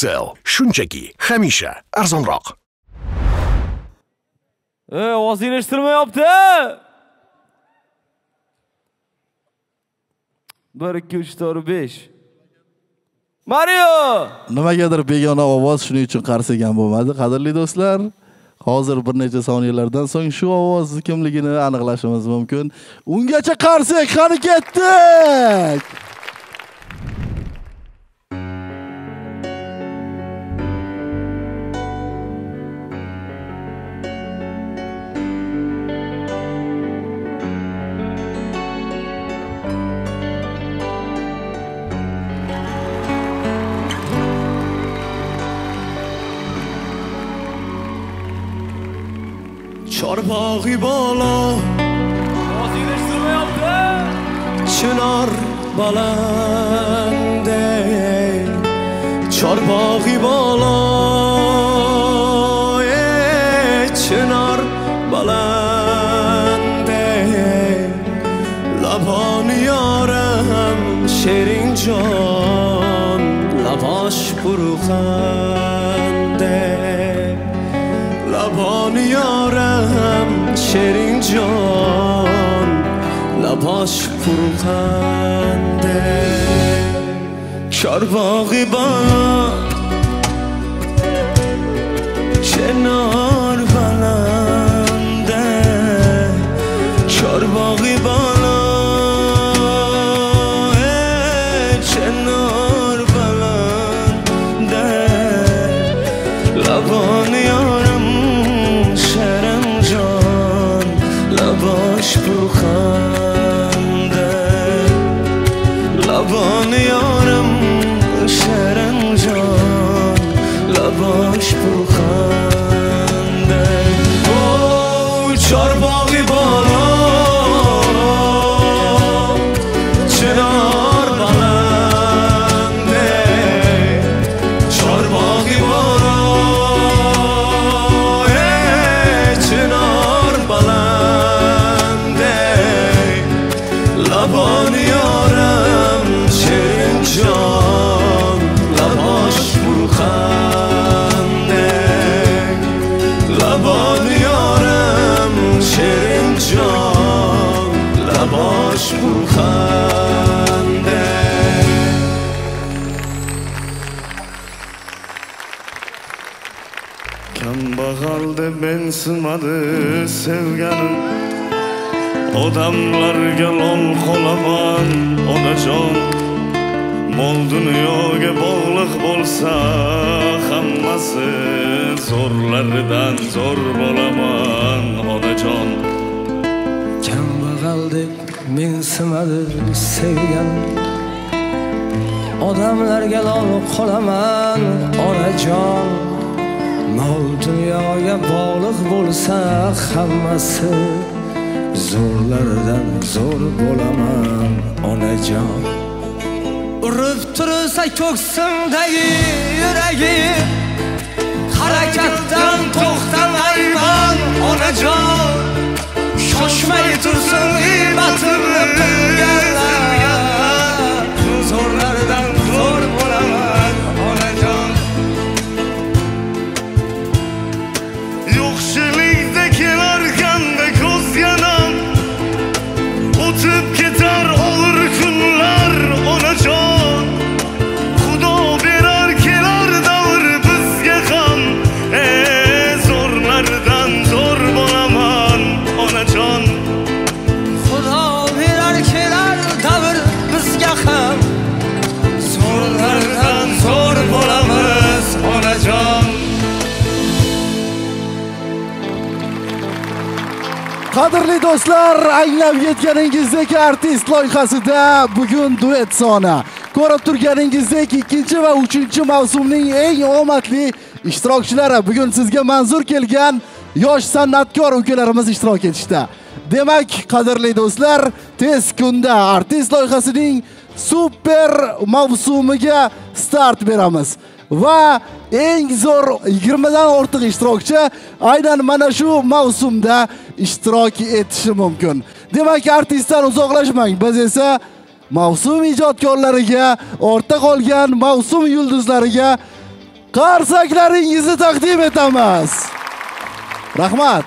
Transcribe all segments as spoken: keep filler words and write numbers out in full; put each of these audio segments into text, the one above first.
Turkcell, shunchaki hamisha arzonroq. Ey, ovozni eshittirmayapti. bir ikki uch to'rt besh. Mario! Nimagadir begona ovoz, shuning uchun qarsigan bo'lmadi, qadrli do'stlar. Hozir bir necha soniyalardan so'ng shu ovoz kimligini aniqlashimiz mumkin. Ungacha qarsak, qani ketdik. Chorbog'i bola Chinar balande Chorbog'i bola Chinar balande Labani yaram sherin jon Lavash purkhande Labani yaram sherin jon Labash purkhande Chorbog'i bana Chenar balande Chorbog'i bana Chenar balande Labani yaram sherin jon Labash purkhande Labani yaram sherin jon Labash purkhande Oh chorbog'i bola Chinar balande Chorbog'i bola Chinar balande Labani yaram sherin jon Labash purkhande Labani yaram sherin jon Labash purkhande Kambag'al deb mensimadı sevganim Odamlarga lol qolaman onajon Mol dunyoga bog'liq bo'lsa hammasi zo'rlaridan zo'r bo'laman onajon Kambag'al deb mensimadi sevganim Odamlarga lol qolaman onajon Mol dunyoga bog'liq bo'lsa hammasi zo'rlardan zo'r bo'laman onajon Urib tursa ko'ksimdagi yuragim harakatdan to'xtamayman onajon Shoshmay tursin g'iybatimni qilganlar zo'rlardan zo'r bo'laman onajon Yo'qchilikda kelarganda ko'z yanam o'tib ketar og'ir kunlar onajon Xudo berar kelar davr bizga ham ey zo'rlardan zo'r bo'laman onajon Xudo berar kelar davr bizga ham zo'rlardan zo'r bo'lamiz onajon Qadrli do'stlar, anglab yetganingizdek artist loyihasida bugun duet soni. Ko'rib turganingizdek ikkinchi va uchinchi mavsumning eng omadli ishtirokchilari bugun sizga manzur kelgan yosh san'atkor ukalarimiz ishtirok etishdi. Demak, qadrli do'stlar, tez kunda artist loyihasining super mavsumiga start beramiz. Va eng zo'r yigirma dan ortiq ishtirokchi aynan mana shu mavsumda ishtirok etishi mumkin. Demak, artistdan uzoqlashmang. Biz esa mavsum ijodkorlariga, ortda qolgan mavsum yulduzlariga qarsaklaringizni taqdim etamiz. Rahmat.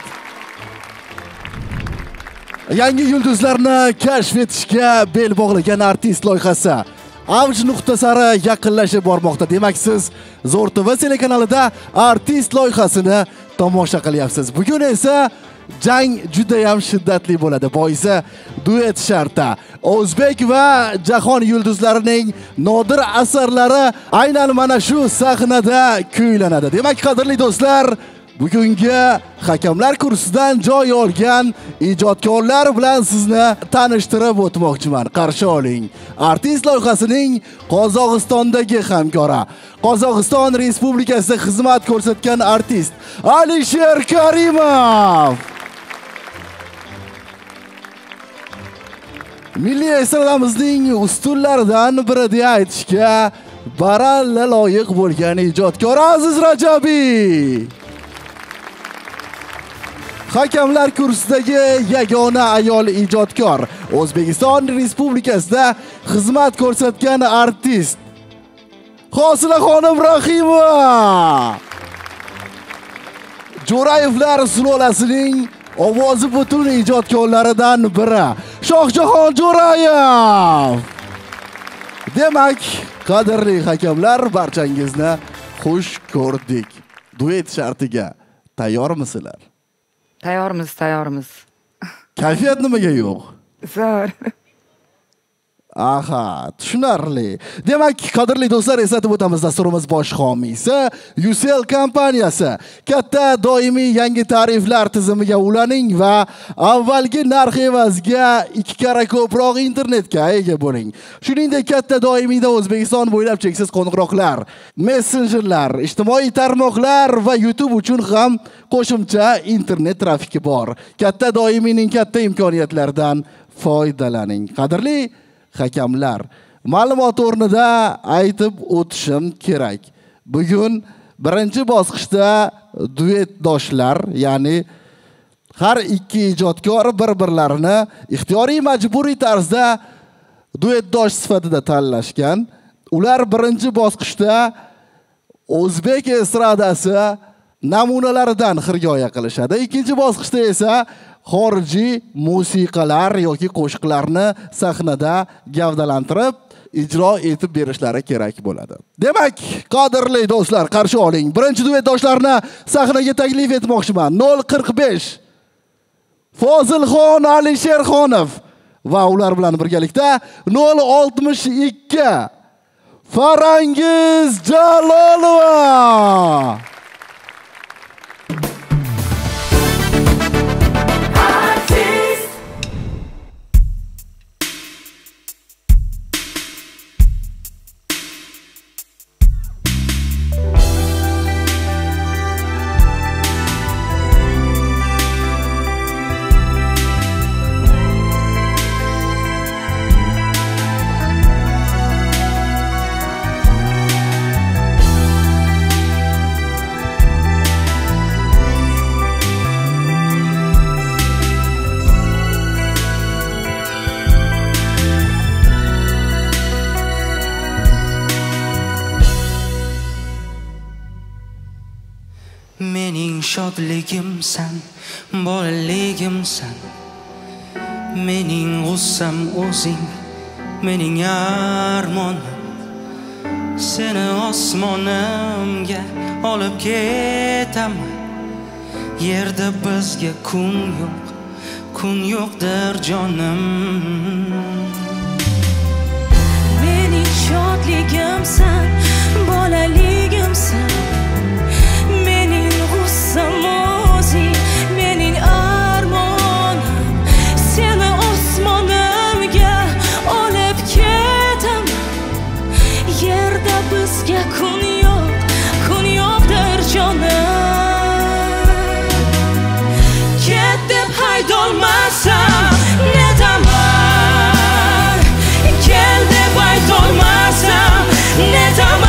Yangi yulduzlarni kashf etishga bel bog'lagan artist loyihasi avj nuqta sari yaqinlashib bormoqda. Demak, siz Zo'r T V telekanalida artist loyihasini tomosha qilyapsiz. Bugun esa jang juda ham shiddatli bo'ladi. Boisi duet sharti. O'zbek va jahon yulduzlarining nodir asarlari aynan mana shu sahnada kuylanadi. Demak, qadrli do'stlar, bugungi hakamlar kursidan joy olgan ijodkorlar bilan sizni tanishtirib o'tmoqchiman. Qarshi oling. Artist loyihasining Qozog'istondagi hamkori, Qozog'iston Respublikasida xizmat ko'rsatgan artist Alisher Karimov. Milliy estradamizning ustunlaridan biri deya aytishga baralla loyiq bo'lgan ijodkor Aziz Rajabiy. Hakamlar kursidagi yagona ayol ijodkor, O'zbekiston Respublikasida xizmat ko'rsatgan artist Hosilaxonim Rahimova. Jo'rayevlar sulolasining ovozi butun ijodkorlaridan biri Shohjahon Jo'rayev. Demak, qadrli hakamlar, barchangizni xush ko'rdik. Duet shartiga tayyormisizlar? Tayyormiz, tayyormiz. Kayfiyat nimaga yo'q? Zo'r. Aha, tushunarli. Demak, qadrli do'stlar, eslatib o'tamiz, dasturimiz bosh homiysi Ucell kompaniyasi. Katta doimiy yangi tariflar tizimiga ulaning va avvalgi narx evaziga ikki karra ko'proq internetga ega bo'ling. Shuningdek, katta doimiyda O'zbekiston bo'ylab cheksiz qo'ng'iroqlar, messenjerlar, ijtimoiy tarmoqlar va YouTube uchun ham qo'shimcha internet trafiki bor. Katta doimiyning katta imkoniyatlaridan foydalaning. Qadrli hakamlar, ma'lumot o'rnida aytib o'tishim kerak. Bugun birinchi bosqichda duetdoshlar, ya'ni har ikki ijodkor bir-birlarini ixtiyoriy majburiy tarzda duetdosh sifatida tanlashgan. Ular birinchi bosqichda o'zbek estradasi namunalaridan xirgoya qilishadi. Ikkinchi bosqichda esa xorijiy musiqalar yoki qo'shiqlarni sahnada gavdalantirib ijro etib berishlari kerak bo'ladi. Demak, qadrli do'stlar, qarshi oling. Birinchi duetdoshlarni sahnaga taklif etmoqchiman. nol qirq besh Fozilxon Alisherxonov va ular bilan birgalikda nol oltmish ikki Farangiz Jalolova. Mening shodligimsan, bolaligimsan. Mening g'ussam o'zing, mening armonim. Seni osmonimga olib ketaman. Yerda bizga kun yo'q, kun yo'qdir jonim. Mening shodligimsan, bolaligimsan. Mening g'ussam o'zing, mening armonim. Seni osmonimga olib ketaman. Yerda bizga kun yo'q, kun yo'qdir jonim. Ket deb haydolmasam netaman, kel deb aytolmasam netaman.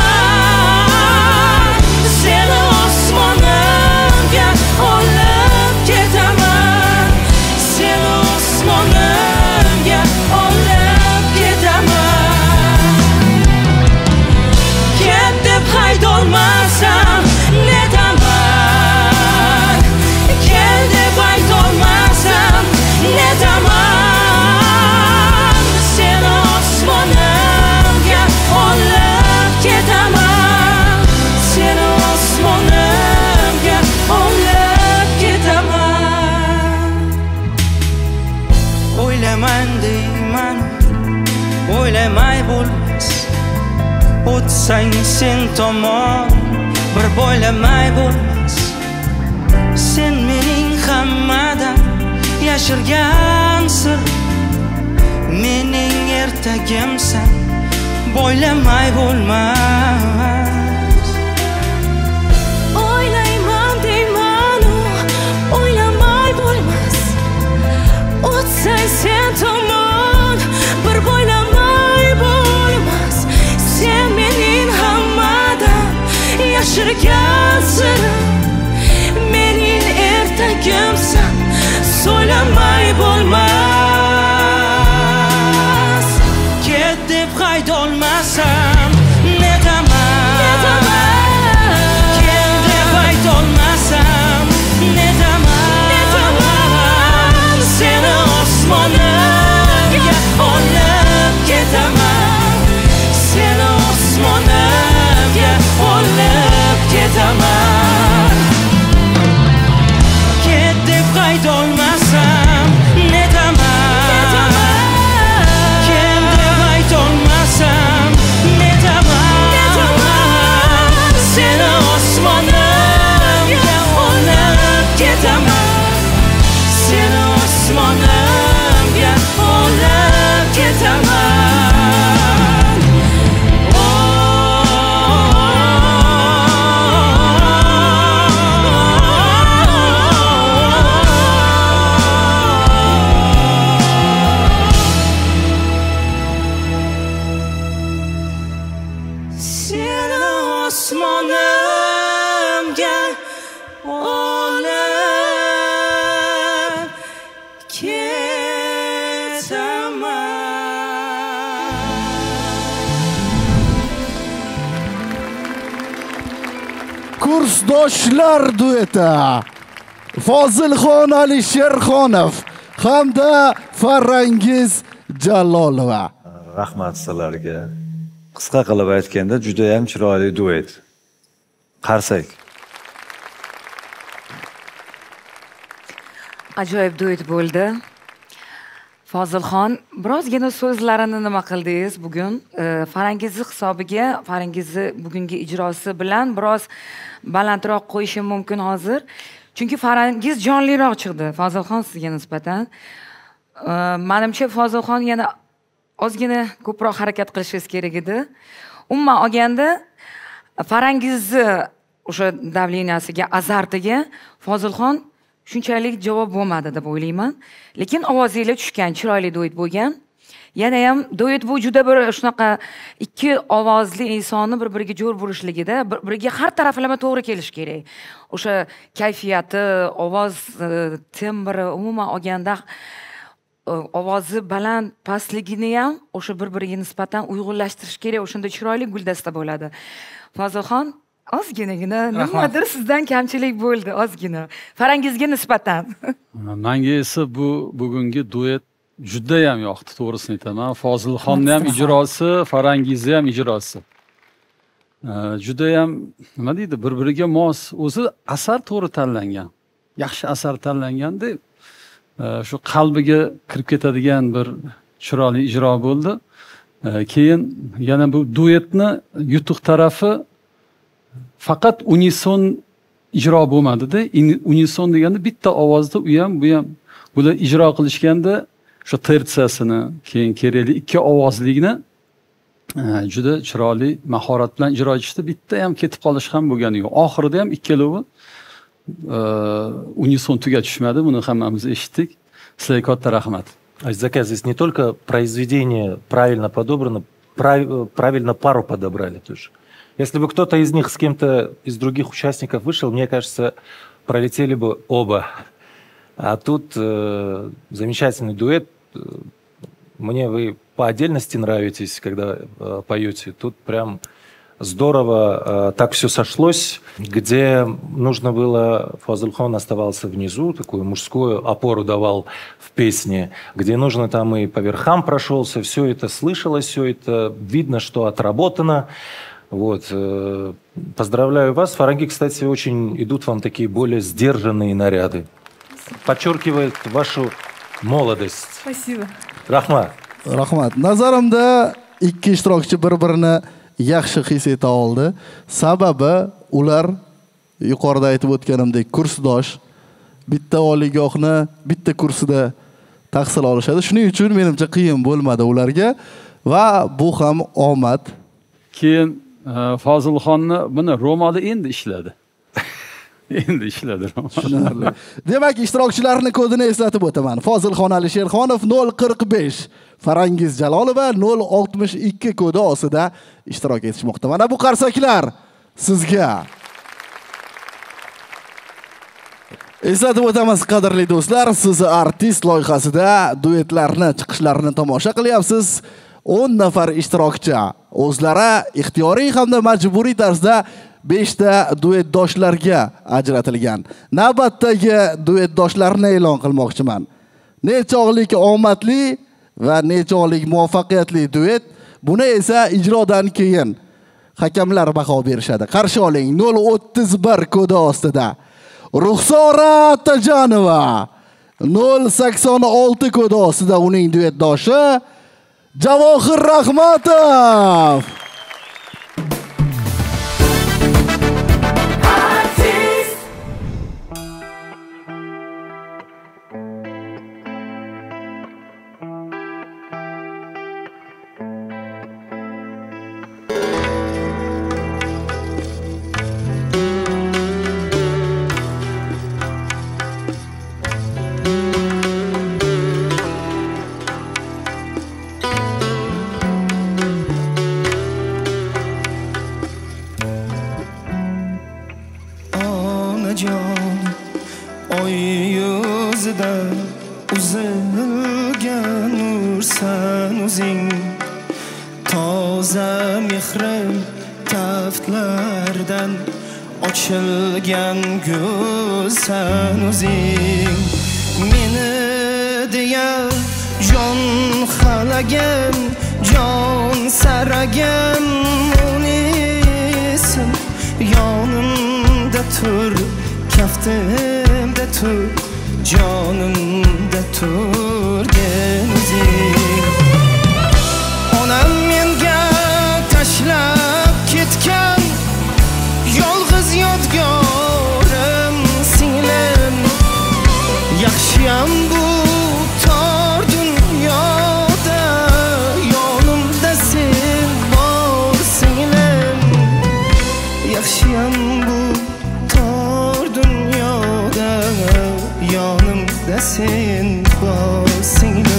o'ylaman deyman, o'ylamay bo'lmas. O'tsang sen tomon bir bo'ylamay bo'lmas. Sen mening hammadan yashirgan sir, mening ertagimsan, bo'ylamay bo'lmas. O'ylayman deyman, o'ylamay bo'lmas. O'tsang sen tomon bir bo'ylamay bo'lmas. Sen mening hammadan yashirgan sirim, mening ertagimsan, so'ylamay bo'lmas. Ket deb haydolmasam netaman, kel deb aytolmasam netaman. Seni osmonimga olib ketaman, seni osmonimga olib ketaman. Ket deb haydolmasam netaman, kel deb aytolmasam netaman. Seni osmonimga olib ketaman, seni osmonimga olib ketaman. Seni osmonimga olib ketaman. Kursdoshlar dueti Fozilxon Alisherxonov hamda Farangiz Jalolova. Rahmat sizlarga. Qisqa qilib aytganda juda ham chiroyli duet. Qarsak. Ajoyib duet bo'ldi. Fozilxon, birozgina so'zlarini nima qildingiz bugun? Farangizni hisobiga, Farangizni bugungi ijrosi bilan biroz balandroq qo'yishim mumkin hozir. Chunki Farangiz jonliroq chiqdi Fozilxon sizga nisbatan. Menimcha Fozilxon yana ozgina ko'proq harakat qilishingiz kerak edi. Umuman olganda Farangizni o'sha davleniyasiga, azartiga Fozilxon shunchalik javob bo'lmadi deb o'ylayman. Lekin ovozinglar tushgan, chiroyli duet bo'lgan. Yana ham duet bu juda bir shunaqa ikki ovozli insonni bir-biriga jo'r bo'lishligida, bir-biriga har taraflama to'g'ri kelish kerak. O'sha kayfiyati, ovoz tembri, umuman olganda ovozi baland pastligini ham o'sha bir-biriga nisbatan uyg'unlashtirish kerak. O'shanda chiroyli guldasta bo'ladi. Fozilxon, ozginagina nimadir sizdan kamchilik bo'ldi, ozgina. Farangizga nisbatan. Menga esa bu bugungi duet juda ham yoqdi, to'g'risini aytaman. Fozilxonni ham ijrosi, Farangizni ham ijrosi. Juda ham nima deydi, bir-biriga mos. O'zi asar to'g'ri tanlangan. Yaxshi asar tanlanganda shu qalbiga kirib ketadigan bir chiroyli ijro bo'ldi. Keyin yana bu duetni yutuq tarafi faqat unison ijro bo'lmadi-da. Unison deganda bitta ovozda u ham bu ham bular ijro qilishganda shu tertsiyasini, keyin kerakli ikki ovozlikni juda chiroyli mahorat bilan ijro etishdi. Bitta ham ketib qolish ham bo'lgani yo'q. Oxirida ham ikkalovi unison tugatishmadi. Buni hammamiz eshitdik. Sizlarga katta rahmat. Заказ здесь не только произведение правильно подобрано, прав, правильно пару подобрали тоже. Если бы кто-то из них с кем-то из других участников вышел, мне кажется, пролетели бы оба. А тут э, замечательный дуэт. Мне вы по отдельности нравитесь, когда э, поете. Тут прям здорово, э, так все сошлось. Где нужно было, Фазылхон оставался внизу, такую мужскую опору давал в песне. Где нужно, там и по верхам прошелся. Все это слышалось, все это видно, что отработано. Вот. Э, поздравляю вас. Фаранги, кстати, очень идут вам такие более сдержанные наряды. Подчеркивает вашу молодость. Спасибо. Rahmat. Rahmat. Nazarimda ikki ishtirokchi bir-birini yaxshi his eta oldi. Sababi ular yuqorida aytib o'tganimdek kursdosh, bitta oliygohni bitta kursida tahsil olishadi. Shuning uchun menimcha qiyin bo'lmadi ularga va bu ham omad. Keyin Fozilxonni buni Romada endi ishladi. Endi ishladi Romada. Demak, ishtirokchilarning kodini eslatib o'taman. Fozilxon Alisherxonov nol qirq besh, Farangiz Jalolova nol oltmish ikki kodi ostida ishtirok etishmoqda. Mana bu qarsaklar sizga. Eslatib o'tamiz, qadrli do'stlar, siz artist loyihasida duetlarni, chiqishlarini tomosha qilyapsiz. o'n nafar ishtirokchi o'zlari ixtiyoriy hamda majburiy tarzda besh ta duetdoshlarga ajratilgan. Navbatdagi duetdoshlarni e'lon qilmoqchiman. Nechog'lik omadli va nechog'lik muvaffaqiyatli duet, buni esa ijrodan keyin hakamlar baho berishadi. Qarshi oling nol o'ttiz bir kodi ostida Ruxsora Atajonova, nol sakson olti kodi ostida uning duetdoshi Javohir Rahmatov. Ochilgan gulsan o'zing, meni deya jon xalagan, jon saragan unisin, yonimda tur, kaftimda tur, jonimda turgan o'zing. Onam menga tashlab ketgan yolg'iz yodgorim singlim, yaxshiyam bu tor dunyoda yonimda sen bor singlim, yaxshiyam bu tor dunyoda yonimda sen bor singlim.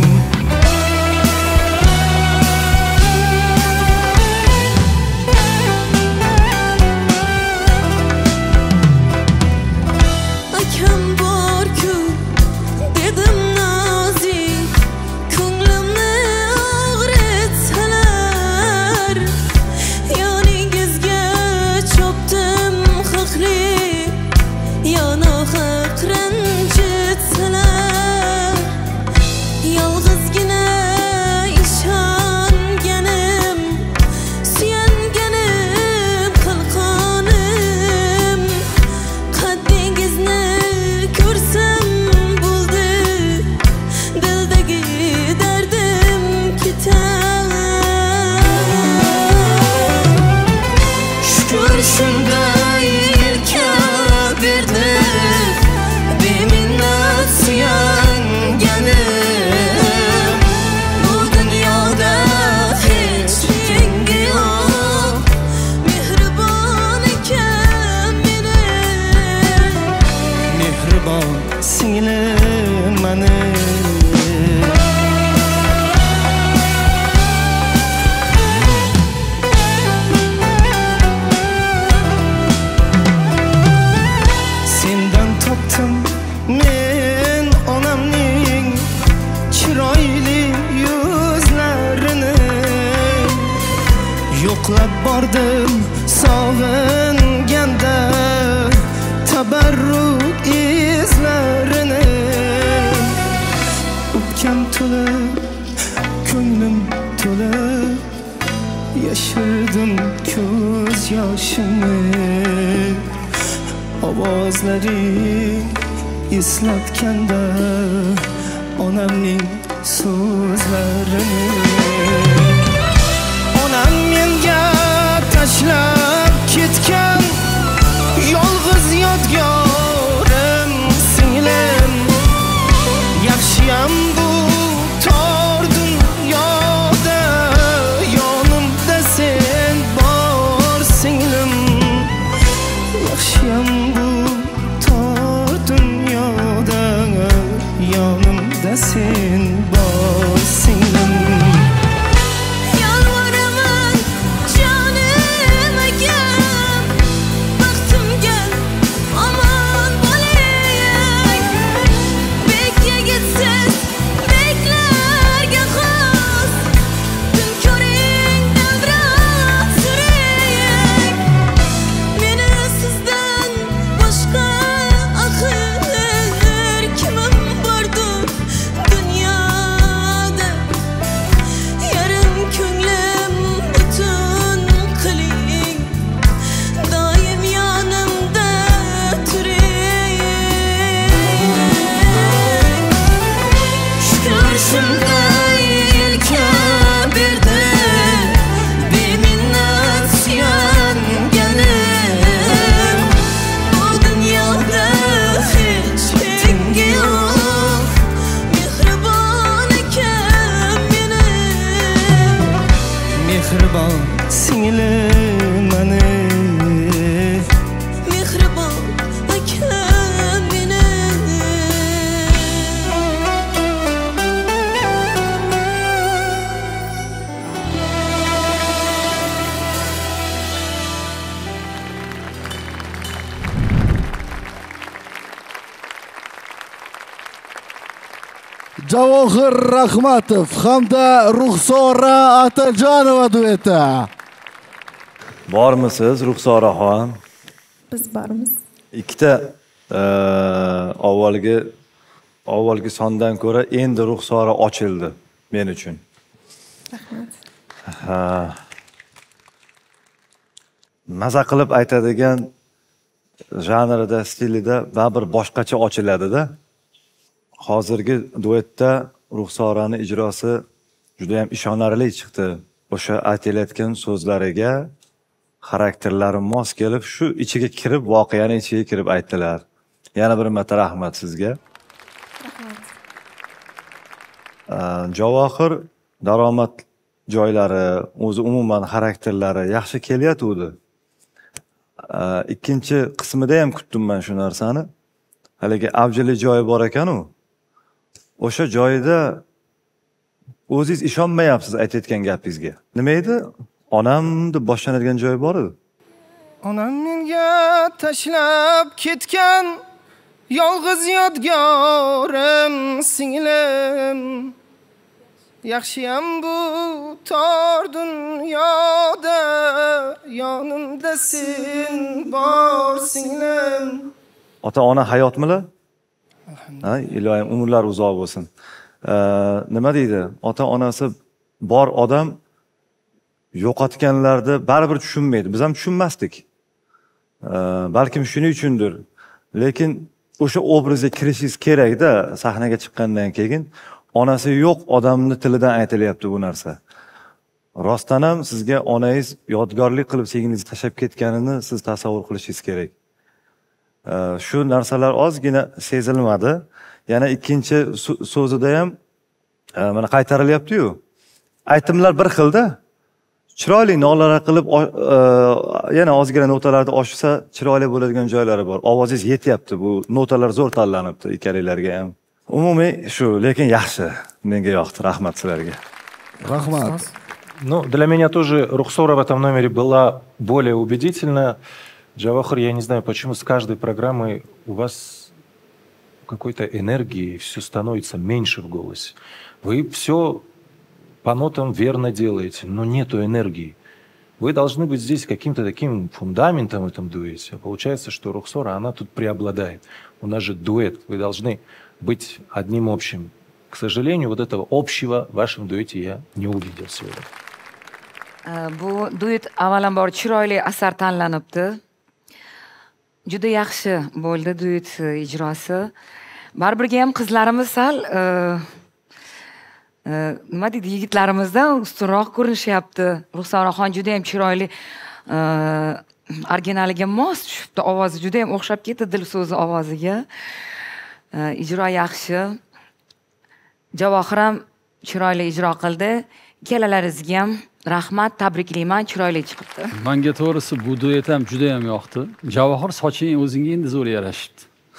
yo'qlab bordim sog'inganda tabarruk izlarini, o'pkam to'lib ko'nglim to'lib yashirdim ko'z yoshimni, ovozlaring eslatganda onamning so'zlarini. Onam menga tashlab ketgan yolg'iz yodgorim singlim. Yaxshiyam bu tor dunyoda yonimda sen bor singlim. Yaxshiyam bu tor dunyoda yonimda sen bor singlim. Yalvaraman jonim akam, baxtimga omon bo'ling. Bekka gitsiz beklarga xos, kun ko'ring davrat suring. Meni sizdan boshqa axir kimim bordur dunyoda. Yarim ko'nglim butun qiling, doim yonimda turing. Shukr shunday yelka berdi beminnat suyanganim. Bu dunyoda hech tengi yo'q mehribon akam menim. Mehribon singlim mani, Mehribon akam menim. Javohir Rahmatov hamda Ruxsora Atajonova dueti. Bormisiz Ruxsoraxon? Biz bormiz. Ikkita e, avvalgi avvalgi sondan ko'ra endi Ruxsora ochildi men uchun. Rahmat. Ha. Maza qilib aytadigan janrida, stilida baribir boshqacha ochiladi-da. Hozirgi duetda Ruxsorani ijrosi juda ham ishonarli chiqdi. O'sha aytilayotgan so'zlariga xarakterlari mos kelib, shu ichiga kirib, voqeani ichiga kirib aytdilar. Yana bir marta rahmat sizga. Rahmat. Javohir daromad joylari, o'zi umuman xarakterlari yaxshi kelyapti. Ikkinchi qismida ham kutdim men shu narsani. Haligi avjili joyi bor ekan-u. O'sha joyida o'zingiz ishonmayapsiz aytayotgan gapingizga. Nima edi? Onam deb boshlanadigan joy bor edi. onam menga tashlab ketgan yolg'iz yodgorim singlim. Yaxshiyam bu tor dunyoda yonimda sen bor singlim. Ota-ona hayotmilar? Ha, ilohim umrlar uzoq bo'lsin. Nima deydi? Ota-onasi bor odam yo'qotganlarni baribir tushunmaydi. Biz ham tushunmasdik. Balkim shuning uchundir. Lekin o'sha obrazga kirishingiz kerak-da, sahnaga chiqqandan keyin onasi yo'q odamni tilidan aytilyapti bu narsa. Rostdan ham sizga onangiz yodgorlik qilib sevgingizni tashlab ketganini siz tasavvur qilishingiz kerak. Shu narsalar ozgina sezilmadi. Yana ikkinchi so'zida ham mana qaytarilyapti-yu. Aytimlar bir xilda. Chiroyli nolalar qilib yana ozgina notalarda oshsa chiroyli bo'ladigan joylari bor. Ovozingiz yetyapti. Bu notalar zo'r tanlanibdi ikkalaringizga ham. Umumiy shu, lekin yaxshi. Menga yoqdi. Rahmat sizlarga. Rahmat. Ну, для меня тоже Рухсора в этом номере была более убедительна. Джавахар, я не знаю, почему с каждой программой у вас какой-то энергии, все становится меньше в голосе. Вы все по нотам верно делаете, но нету энергии. Вы должны быть здесь каким-то таким фундаментом в этом дуэте. А получается, что Рухсора, она тут преобладает. У нас же дуэт. Вы должны быть одним общим. К сожалению, вот этого общего в вашем дуэте я не увидел сегодня. Bu duet avvalambor chiroyli asar tanlanibdi. Juda yaxshi bo'ldi duet ijrosi. Baribirga ham qizlarimiz sal nima deydi, yigitlarimizdan ustunroq ko'rinishyapti. Ruxsoraxon juda ham chiroyli, originaliga mos tushibdi, ovozi juda ham o'xshab ketdi Dilso'zi ovoziga. Ijro yaxshi. Javohir ham chiroyli ijro qildi. Ikkalalaringizga ham rahmat, tabriklayman, chiroyli chiqibdi. Menga to'g'risi bu duet ham juda ham yoqdi. Javohir, soching o'zingga endi zo'r yarashibdi.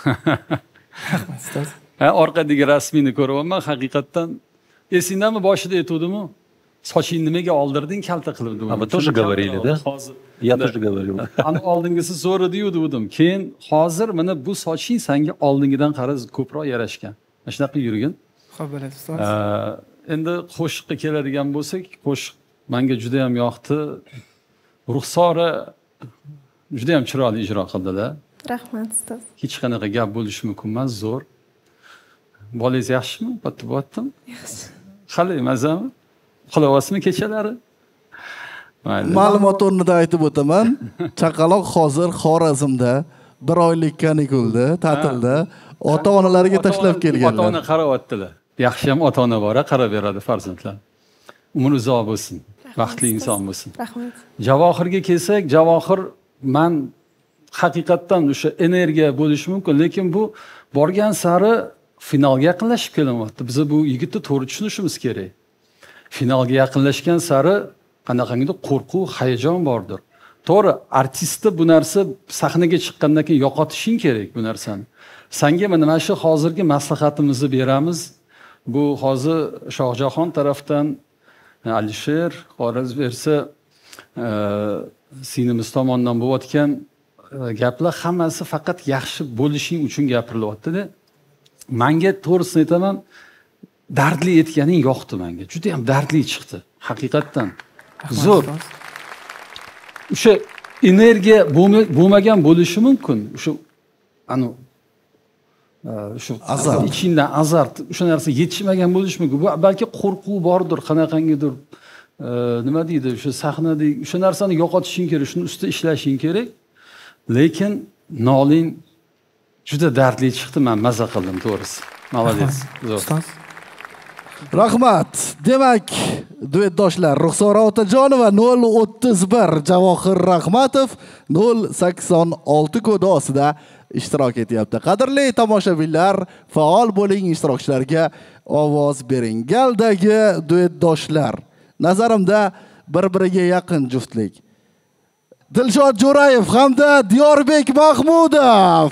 Rahmat ustoz. Ha, orqadagi rasmini ko'ryapman, haqiqatdan esingdami boshida aytuvdim-ku? Soching nimaga oldirding, kalta qilib dedim. А вы тоже говорили, да? Я тоже говорил. Ana oldingisi zo'r edi-yu dedim. Keyin hozir mana bu soching senga oldingidan qaraz ko'proq yarashgan. Mana shunaqa yurgin. Xo'p, bo'ladi ustoz. Endi qo'shiqqa keladigan bo'lsak, qo'shiq menga juda ham yoqdi. Ruxsora juda ham chiroyli ijro qildi-da. Rahmat ustoz. Hech qanaqa gap bo'lishi mumkin emas, zo'r. Bolangiz yaxshimi? Bo'tib-bo'tdim? Yaxshi. Qalay, mazami? Qilyapsizmi kechalari? Mayli. Ma'lumot o'rnida aytib o'taman. Chaqaloq hozir Xorazmda bir oylik kanikulda, ta'tilda ota-onalariga tashlab kelganlar. Ota-ona qarayaptilar. Yaxshi ham ota-ona bor, qarab beradi farzandlar. Umr uzoq bo'lsin, baxtli inson bo'lsin. Rahmat. Javohirga kelsak, Javohir men haqiqatdan o'sha energiya bo'lishi mumkin, lekin bu borgan sari finalga yaqinlashib kelyapti. Biz bu yigitni to'g'ri tushunishimiz kerak. Finalga yaqinlashgan sari qanaqangidir qo'rquv, hayajon bordir. To'g'ri, artistni bu narsa sahnaga chiqqandan keyin yo'qotishing kerak bu narsani. Senga mana shu hozirgi maslahatimizni beramiz. Bu hozir Shohjahon tarafdan Alisher qoraz bersa, sinimiz tomonidan bo'layotgan gaplar hammasi faqat yaxshi bo'lishing uchun gapirilyapti-da. Menga to'g'risini aytaman, dardli etganing yoqdi menga. Juda ham dardli chiqdi, haqiqatdan. Zo'r. O'sha energiya bo'lmagan bo'lishi mumkin. O'sha anu shu azart, ichingdan azart, o'sha narsa yetishmagan bo'lishi mumkin. Bu balki qo'rquv bordir, qanaqangidir nima deydi, o'sha sahnada o'sha narsani yo'qotishing kerak, shuni ustida ishlashing kerak. Lekin noling juda dardli chiqdi, men maza qildim to'g'risi. Молодец. Ustoz. Rahmat. Demak, duetdoshlar Ruxsora Otajonova nol o'ttiz bir, Javohir Rahmatov nol sakson olti kodi ostida ishtirok etyapti. Qadrli tomoshabinlar, faol bo'ling, ishtirokchilarga ovoz bering. Galdagi duetdoshlar nazarimda bir-biriga yaqin juftlik. Dilshod Jo'rayev hamda Diyorbek Mahmudov.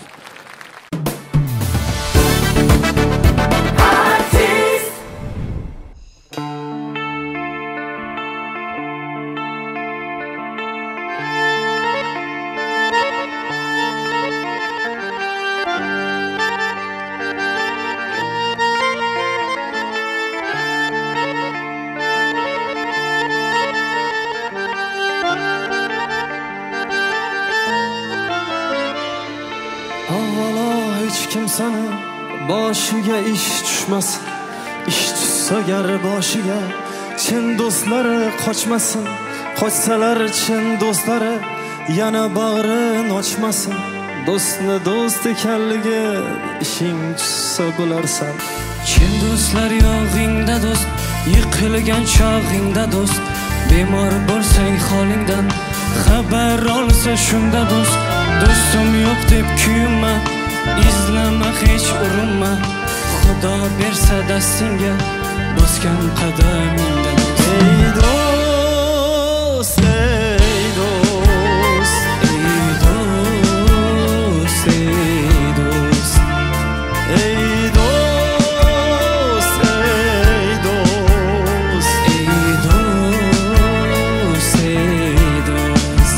Kimsani boshiga ish tushmasin, ish tushsa gar boshiga chin do'stlari qochmasin, qochsalar chin do'stlari yana bag'rin ochmasin. Do'stni do'st ekanligi ishing tushsa bo'larsan. Chin do'stlar yog'ingda do'st, yiqilgan chog'ingda do'st, bemor bo'lsang holingdan xabar olsa shunda do'st. Do'stim yo'q deb kuyinma, izlama hech urinma, Xudo bersa dastingga bosgan qadamingdan. Ey do'st, ey do'st, ey do'st, ey do'st, ey do'st, ey do'st, ey do'st, ey do'st.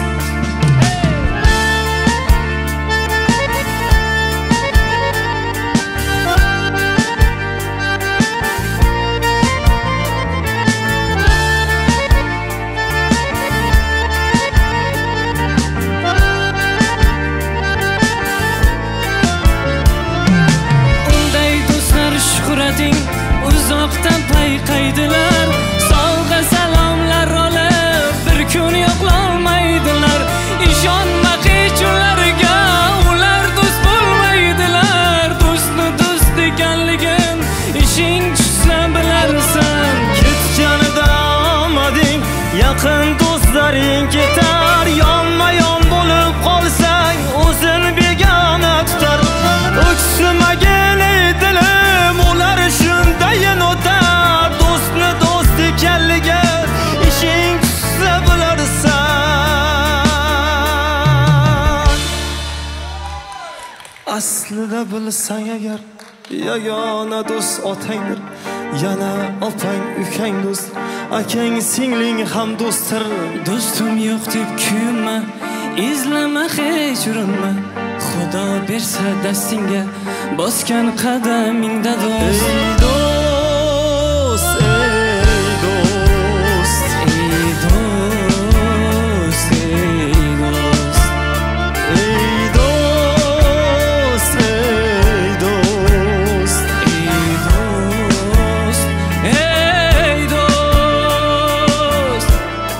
Uzoqdan payqaydilar, sovg'a salomlar olib, bir kun yo'qolmaydilar. Ishonma hech ularga, ular do'st bo'lmaydilar. Do'stni do'st ekanligin ishing tushsa bilarsan. aslida bilsang agar yagona do'st otangdir, yana opang ukang do'st, akang singling ham do'stdir. Do'stim yo'q deb kuyinma, izlama hech urinma, Xudo bersa dastingga bosgan qadamingda do'st. Ey do'st, ey do'st, ey do'st, ey do'st, ey do'st, ey do'st, ey do'st, ey do'st,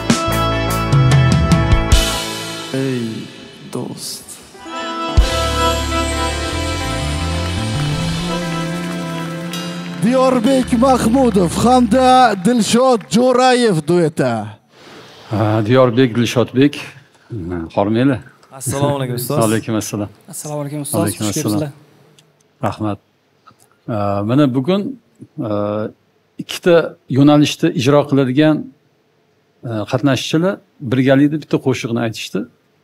ey do'st. Diyorbek Mahmudov hamda Dilshod Jo'rayev dueti. Diyorbek Dilshodbek, hormaylar. Assalomu alaykum ustoz. Alaykum assalom. Assalomu alaykum ustoz. Alaykum Xush assalom. kelibsizlar. Rahmat. Mana bugun ikkita yo'nalishda ijro qiladigan qatnashchilar birgalikda bitta qo'shiqni aytishdi.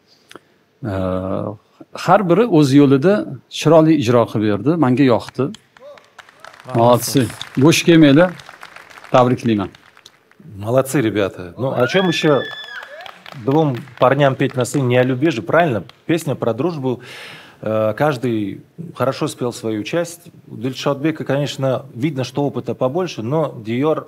Har biri o'z yo'lida chiroyli ijro qilib berdi. Menga yoqdi. Молодцы. Bo'sh kelmanglar. Tabriklayman. Молодцы, ребята. Ну, о чем еще двум парням петь на сцене? Не о любви же, правильно? Песня про дружбу. Э, Каждый хорошо спел свою часть. У Дильшодбека, конечно, видно, что опыта побольше, но Диор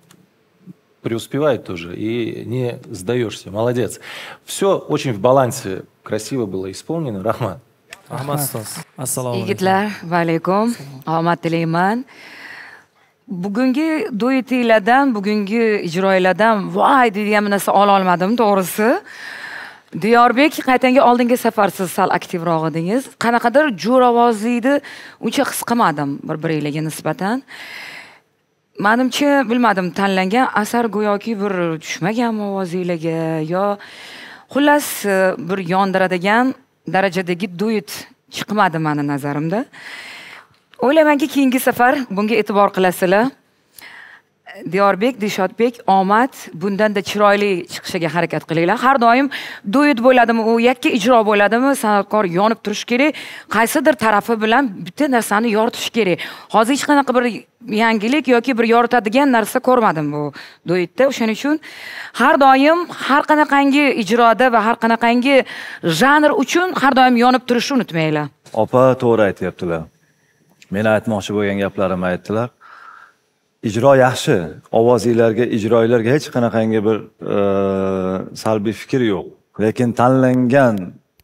преуспевает тоже и не сдаешься. Молодец. Все очень в балансе. Красиво было исполнено. Рахмат. Rahmat ustoz. Assalomu alaykum. Yigitlar, va alaykum. Omad tilayman. Bugungi duetinglardan, bugungi ijrolardan voy degan narsa ola olmadim, to'g'risi. Diyorbek, qaytanga oldingi safar siz sal aktivroq edingiz. Qanaqadir jo'r ovozlikni uncha his qilmadim bir-biringizga nisbatan. Menimcha, bilmadim, tanlangan asar go'yoki bir tushmagan ovozingizga yo xullas bir yondiradigan darajadagi duet chiqmadi meni nazarimda. O'ylaymanki, keyingi safar bunga e'tibor qilasizlar. Diyorbek, Dilshodbek, omad bundan da chiroyli chiqishiga harakat qilinglar. Har doim duet bo'ladimi, u yakka ijro bo'ladimi, san'atkor yonib turish kerak. Qaysidir tarafi bilan bitta narsani yoritish kerak. Hozir hech qanaqa bir yangilik yoki bir yoritadigan narsa ko'rmadim bu duetda. O'shaning uchun har doim har qanaqangi ijroda va har qanaqangi janr uchun har doim yonib turishni unutmanglar. Opa to'g'ri aytyaptilar. Meni aytmoqchi bo'lgan gaplarimni aytdilar. Ijro yaxshi, ovozinglarga, ijrolarga hech qanaqangi bir e, salbiy fikr yo'q. Lekin tanlangan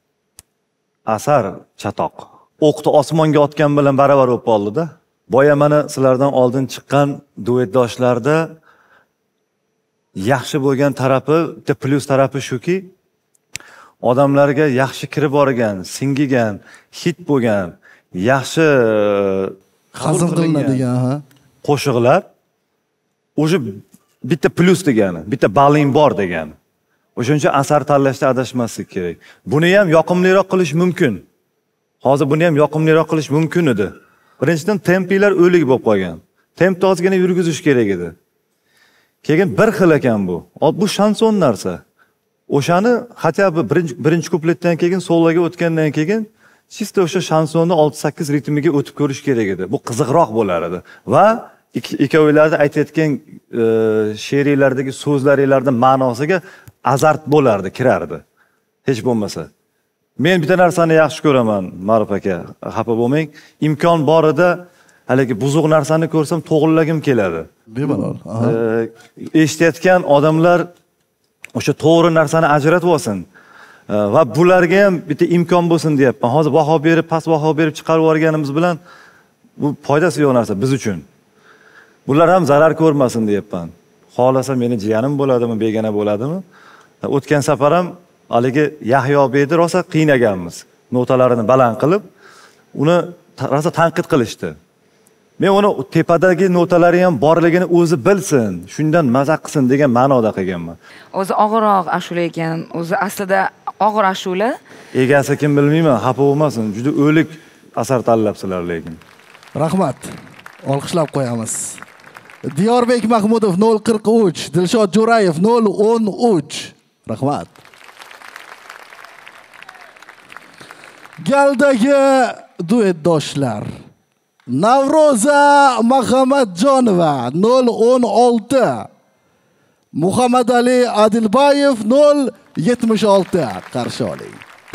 asar chatoq. O'qni osmonga otgan bilan baravar bo'lib qoldi-da. Boya mana sizlardan oldin chiqqan duetdoshlarda yaxshi bo'lgan tarafi, bitta plyus tarafi shuki, odamlarga yaxshi kirib borgan, singigan, hit bo'lgan, yaxshi hazm qilinadigan, ha. qo'shiqlar o'sha bitta plyus degani, bitta balling bor degani. O'shaning uchun asar tanlashda adashmaslik kerak. Buni ham yoqimliroq qilish mumkin. Hozir buni ham yoqimliroq qilish mumkin edi. Birinchidan tempinglar o'lik bo'lib qolgan. Tempni ozgina yurgizish kerak edi. Keyin bir xil ekan bu. Bu shanson narsa. O'shani hatto birinchi birinchi kupletdan keyin sologa o'tgandan keyin chista o'sha shansonni olti sakkiz ritmiga o'tib ko'rish kerak edi. Bu qiziqroq bo'lar edi. Va ikkovinglarda aytayotgan e, she'ringlardagi so'zlaringlarning ma'nosiga azart bo'lardi, kirardi. Hech bo'lmasa. Men bitta narsani yaxshi ko'raman, Ma'ruf aka, xafa bo'lmang. Imkon borida haligi buzuq narsani ko'rsam to'g'rilagim keladi. Bemalol. E, eshitayotgan odamlar o'sha to'g'ri narsani ajratib olsin. Va bularga ham bitta imkon bo'lsin deyapman. Hozir baho berib, past baho berib chiqarib yuborganimiz bilan bu foydasi yo'q narsa biz uchun. Bular ham zarar ko'rmasin deyapman. Xohlasa meni jiyanim bo'ladimi, begona bo'ladimi? O'tgan safar ham haligi Yahyo Beyni rosa qiynaganmiz. Notalarini baland qilib, uni rosa tanqid qilishdi. Men uni tepadagi notalari ham borligini o'zi bilsin, shundan maza qilsin degan ma'noda qilganman. O'zi og'irroq ashula ekan, o'zi aslida og'ir ashula. Egasi kim bilmayman, xafa bo'lmasin. Juda o'lik asar tanlabsizlar lekin. Rahmat. Olqishlab qo'yamiz. Diyorbek Mahmudov nol qirq uch, Dilshod Jo'rayev nol o'n uch. Rahmat. Galdagi duetdoshlar. Navro'za Muhammadjonova nol o'n olti. Muhammad Ali Adilbayev nol yetmish olti. Qarshi oling.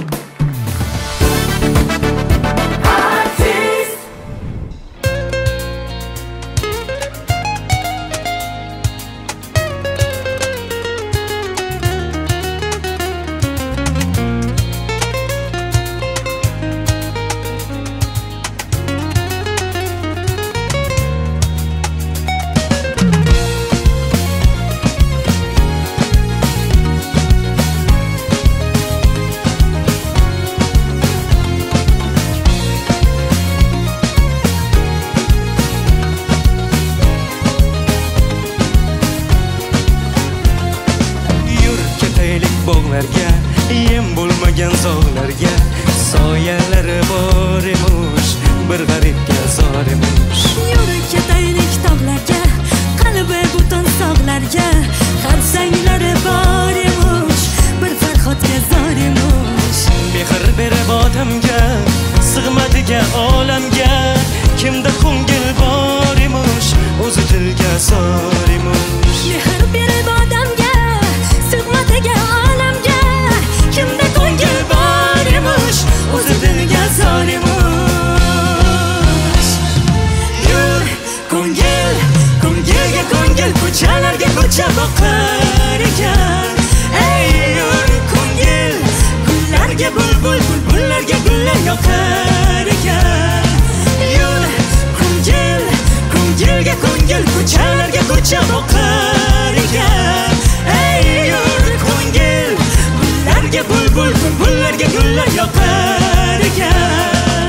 Yem bo'lmagan zog'larga soyalari bor emish, bir g'aribga zor emish. Yurib ketaylik tog'larga, qalbi butun sog'larga, qarsanglari bor emish, bir farhodga zor emish. Mehr berib odamga, sig'madiga olamga, kimda ko'ngil bor emish, o'zi dilga zor emish. Mehr berib odamga, sig'madiga olamga, kimda ko'ngil bor emish, o'zi dilga zor emish. Yur ko'ngil, ko'ngilga ko'ngil, ko'chalarga ko'cha boqar ekan. Ey yur ko'ngil, gullarga bulbul, bulbullarga gullar yoqar ekan. Yur ko'ngil, ko'ngilga ko'ngil, ko'chalarga ko'cha boqar ekan. Ey yur ko'ngil, gullarga bulbul, bulbullarga gullar yoqar ekan.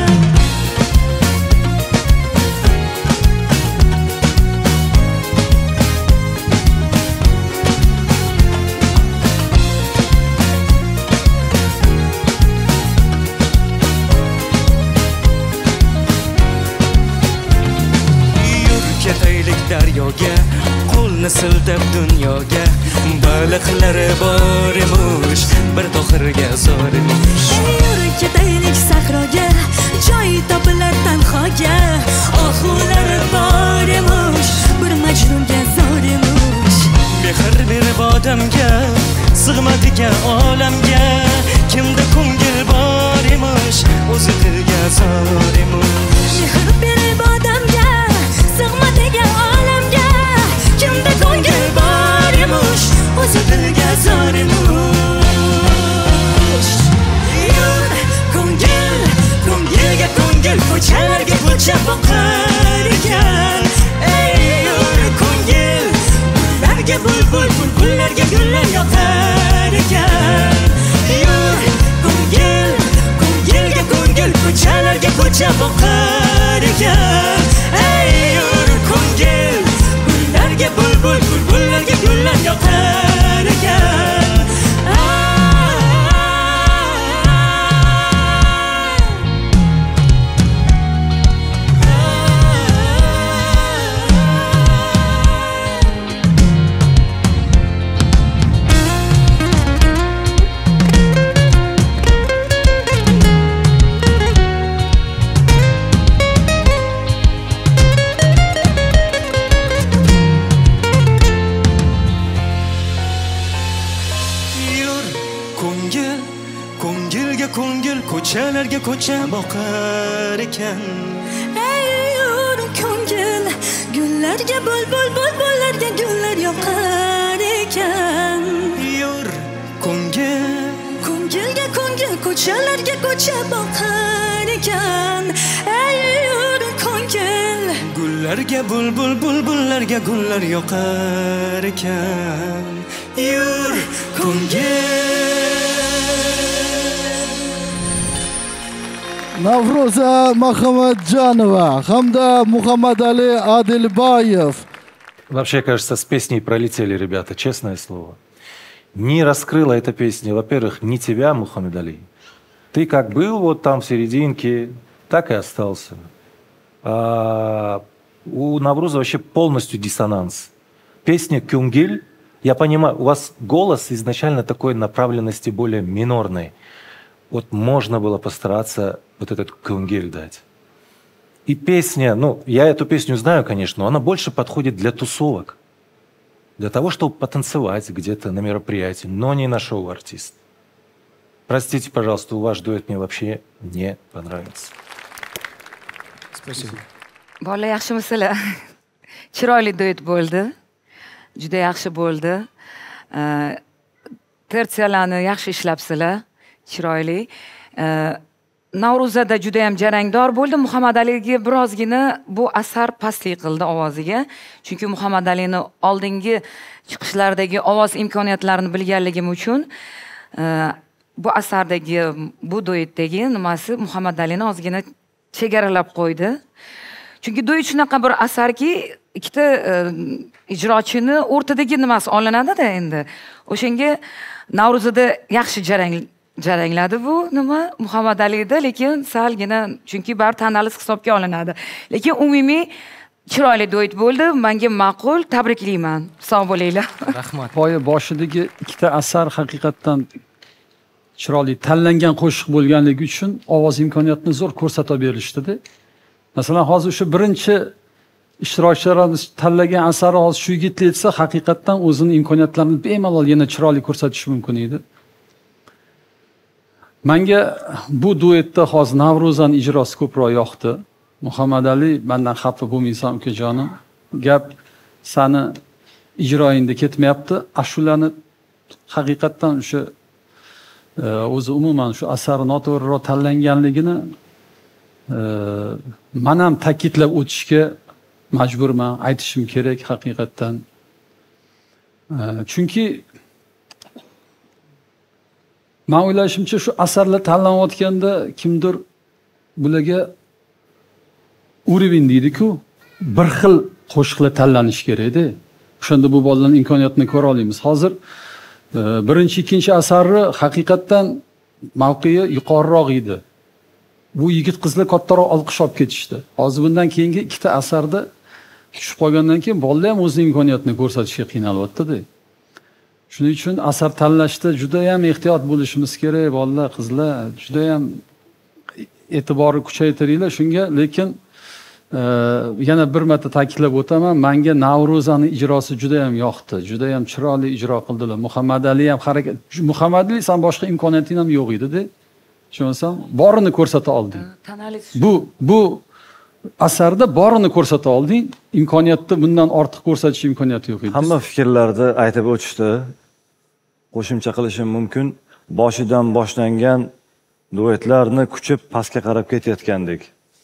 Daryoga, qo'lni siltab dunyoga, baliqlari bor emish, bir to'xirga zor emish. Yurib ketaylik sahroga, joy topilar tanhoga, ohulari bor emish, bir majnunga zor emish. Mehr berib odamga, sig'madigan olamga, kimda ko'ngil bor emish, o'zi dilga zor emish. Mehr berib odamga, sig'madigan olamga, kimda ko'ngil bor emish, o'zi dilga zor emish. Yur ko'ngil, ko'ngilga ko'ngil, ko'chalarga ko'cha boqar ekan. Ey yur ko'ngil, gullarga bulbul, bulbullarga gullar yoqar ekan. Yur ko'ngil, ko'ngilga ko'ngil, ko'chalarga ko'cha boqar ekan. Ey yur ko'ngil, gullarga bulbul, bulbullarga gullar yoqar ekan. Ko'chalarga ko'cha boqar ekan. Ey yur ko'ngil, gullarga bulbul, bulbullarga gullar yoqar ekan. Yur ko'ngil, ko'ngilga ko'ngil, ko'chalarga ko'cha boqar ekan. Ey yur ko'ngil, gullarga bulbul, bulbullarga gullar yoqar ekan. Yur ko'ngil. Navro'za Muhammadjonova hamda Muhammad Ali Adilbayev. Вообще, кажется, с песней пролетели, ребята, честное слово. Не раскрыла эта песня, во-первых, не тебя, Мухаммад Али. Ты как был вот там в серединке, так и остался. А у Навруза вообще полностью диссонанс. Песня «Кюнгель», я понимаю, у вас голос изначально такой направленности более минорной. Вот можно было постараться вот этот кунгель дать. И песня, ну, я эту песню знаю, конечно, но она больше подходит для тусовок. Для того, чтобы потанцевать где-то на мероприятии, но не на шоу-артист. Простите, пожалуйста, ваш дуэт мне вообще не понравился. Спасибо. Bola yaxshimisizlar? Chiroyli duet bo'ldi. Juda yaxshi bo'ldi. Tersiyalarni yaxshi ishlabsizlar. Chiroyli. Navro'zada juda ham jarangdor bo'ldi. Muhammad Aliga birozgina bu asar pastlik qildi ovoziga. Chunki Muhammad Alini oldingi chiqishlardagi ovoz imkoniyatlarini bilganligim uchun bu asardagi, bu duetdagi nimasi Muhammad Alini ozgina chegaralab qo'ydi. Chunki duet shunaqa bir asarki, ikkita ijrochini o'rtadagi nimasi olinadi-da endi. O'shanga Navro'zada yaxshi jarang jarangladi bu nima Muhammad Alida, lekin salgina chunki bar tanalisi hisobga olinadi. Lekin umumiy chiroyli duet bo'ldi. Menga ma'qul, tabriklayman. Sog' bo'linglar. Rahmat. Poyi boshidagi ikkita asar haqiqatdan chiroyli tanlangan qo'shiq bo'lganligi uchun ovoz imkoniyatini zo'r ko'rsatib berishdi-da. Masalan, hozir shu birinchi ishtirokchilarimiz tanlagan asari hozir shu yigitlar etsa, haqiqatdan o'zining imkoniyatlarini bemalol yana chiroyli ko'rsatish mumkin edi. Menga bu duetda hozir Navro'zaning ijrosi ko'proq yoqdi. Muhammad Ali, mendan xafa bo'lmaysan ukajonim. Gap sani ijroingda ketmayapti. Ashularni haqiqatdan o'sha o'zi umuman shu asari noto'g'riroq tanlanganligini men ham ta'kidlab o'tishga majburman, aytishim kerak haqiqatdan. Chunki men o'ylashimcha shu asarlar tanlanayotganda kimdir bularga urovень deydi-ku, bir xil qo'shiqlar tanlanish kerak-da. O'shanda bu bolalarning imkoniyatini ko'ra olamiz. Hozir birinchi, ikkinchi asari haqiqatdan mavqei yuqoriroq edi. Bu yigit qizlar kattaroq olqish olib ketishdi. Hozir bundan keyingi ikkita asarda tushib qolgandan keyin bolalar ham o'zining imkoniyatini ko'rsatishga qiynalyapti-da. Shuning uchun asar tanlashda juda ham ehtiyot bo'lishimiz kerak, bolalar, qizlar, juda ham e'tiborni kuchaytiringlar shunga. Lekin yana bir marta ta'kidlab o'taman, menga Navro'zaning ijrosi juda ham yoqdi, juda ham chiroyli ijro qildilar. Muhammad Ali ham harakat, Muhammad Ali san boshqa imkoniyating ham yo'q edi-da. Tushunsam, borini ko'rsata olding. Bu bu asarda borini ko'rsata olding, imkoniyatni bundan ortiq ko'rsatish imkoniyati yo'q edi. Hamma fikrlarni aytib o'tishdi. Qo'shimcha qilishim mumkin. Boshidan boshlangan duetlarni kuchib pastga qarab ketayotgandik.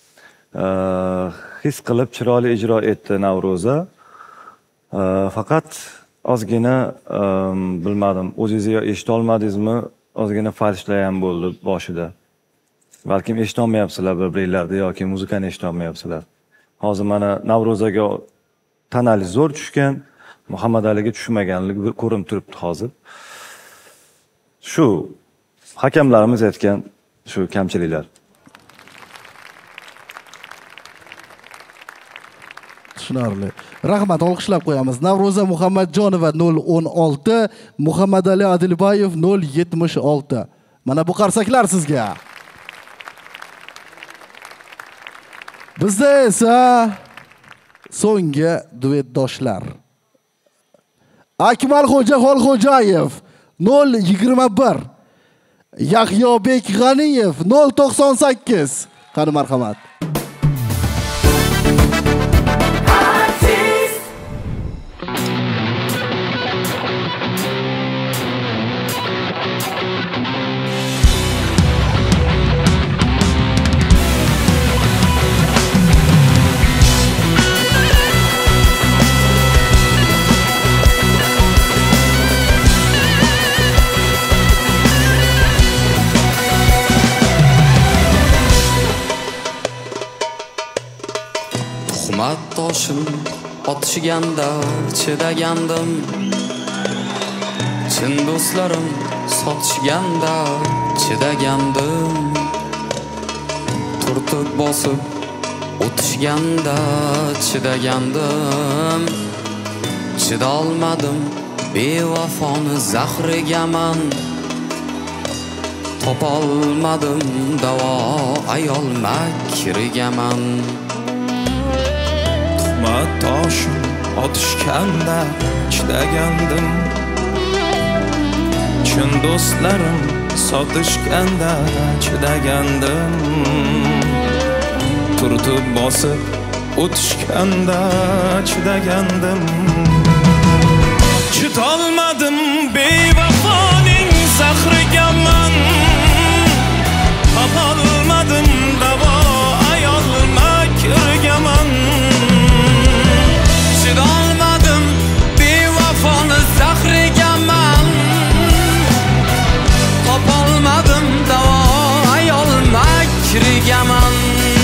His qilib chiroyli ijro etdi Navro'za. Faqat ozgina bilmadim, o'zingiz eshita olmadingizmi? Ozgina falshlar ham bo'ldi boshida. Balkim eshita olmayapsizlar bir-birlaringizda yoki muzikani eshita olmayapsizlar. Hozir mana Navro'zaga tanali zo'r tushgan, Muhammad Aliga tushmaganligi ko'rinib turibdi hozir. Shu hakamlarimiz aytgan shu kamchiliklar. Tushunarli. Rahmat, olqishlab qo'yamiz. Navro'za Muhammadjonova nol o'n olti, Muhammad Ali Adilbayev nol yetmish olti. Mana bu qarsaklar sizga. Bizda esa so'nggi duetdoshlar. Akmalxo'ja Xolxo'jayev nol yigirma bir, Yahyobek G'aniyev nol to'qson sakkiz. Qani marhamat. Toshim otishganda chidagandim, chin do'stlarim sotishganda chidagandim, turtib bosib o'tishganda chidagandim, chidolmadim bevafoni zahrigaman, topolmadim davo ayol makrigaman. Tuhmat toshim otishganda chidagandim, chin do'stlarim sotishganda chidagandim, turtib bosib o'tishganda chidagandim. Chidolmadim bevafoning zahrigaman, topolmadim davo ayol makrigaman. Chidolmadim bevafoni zahrigaman, topolmadim davo ayol makrigaman.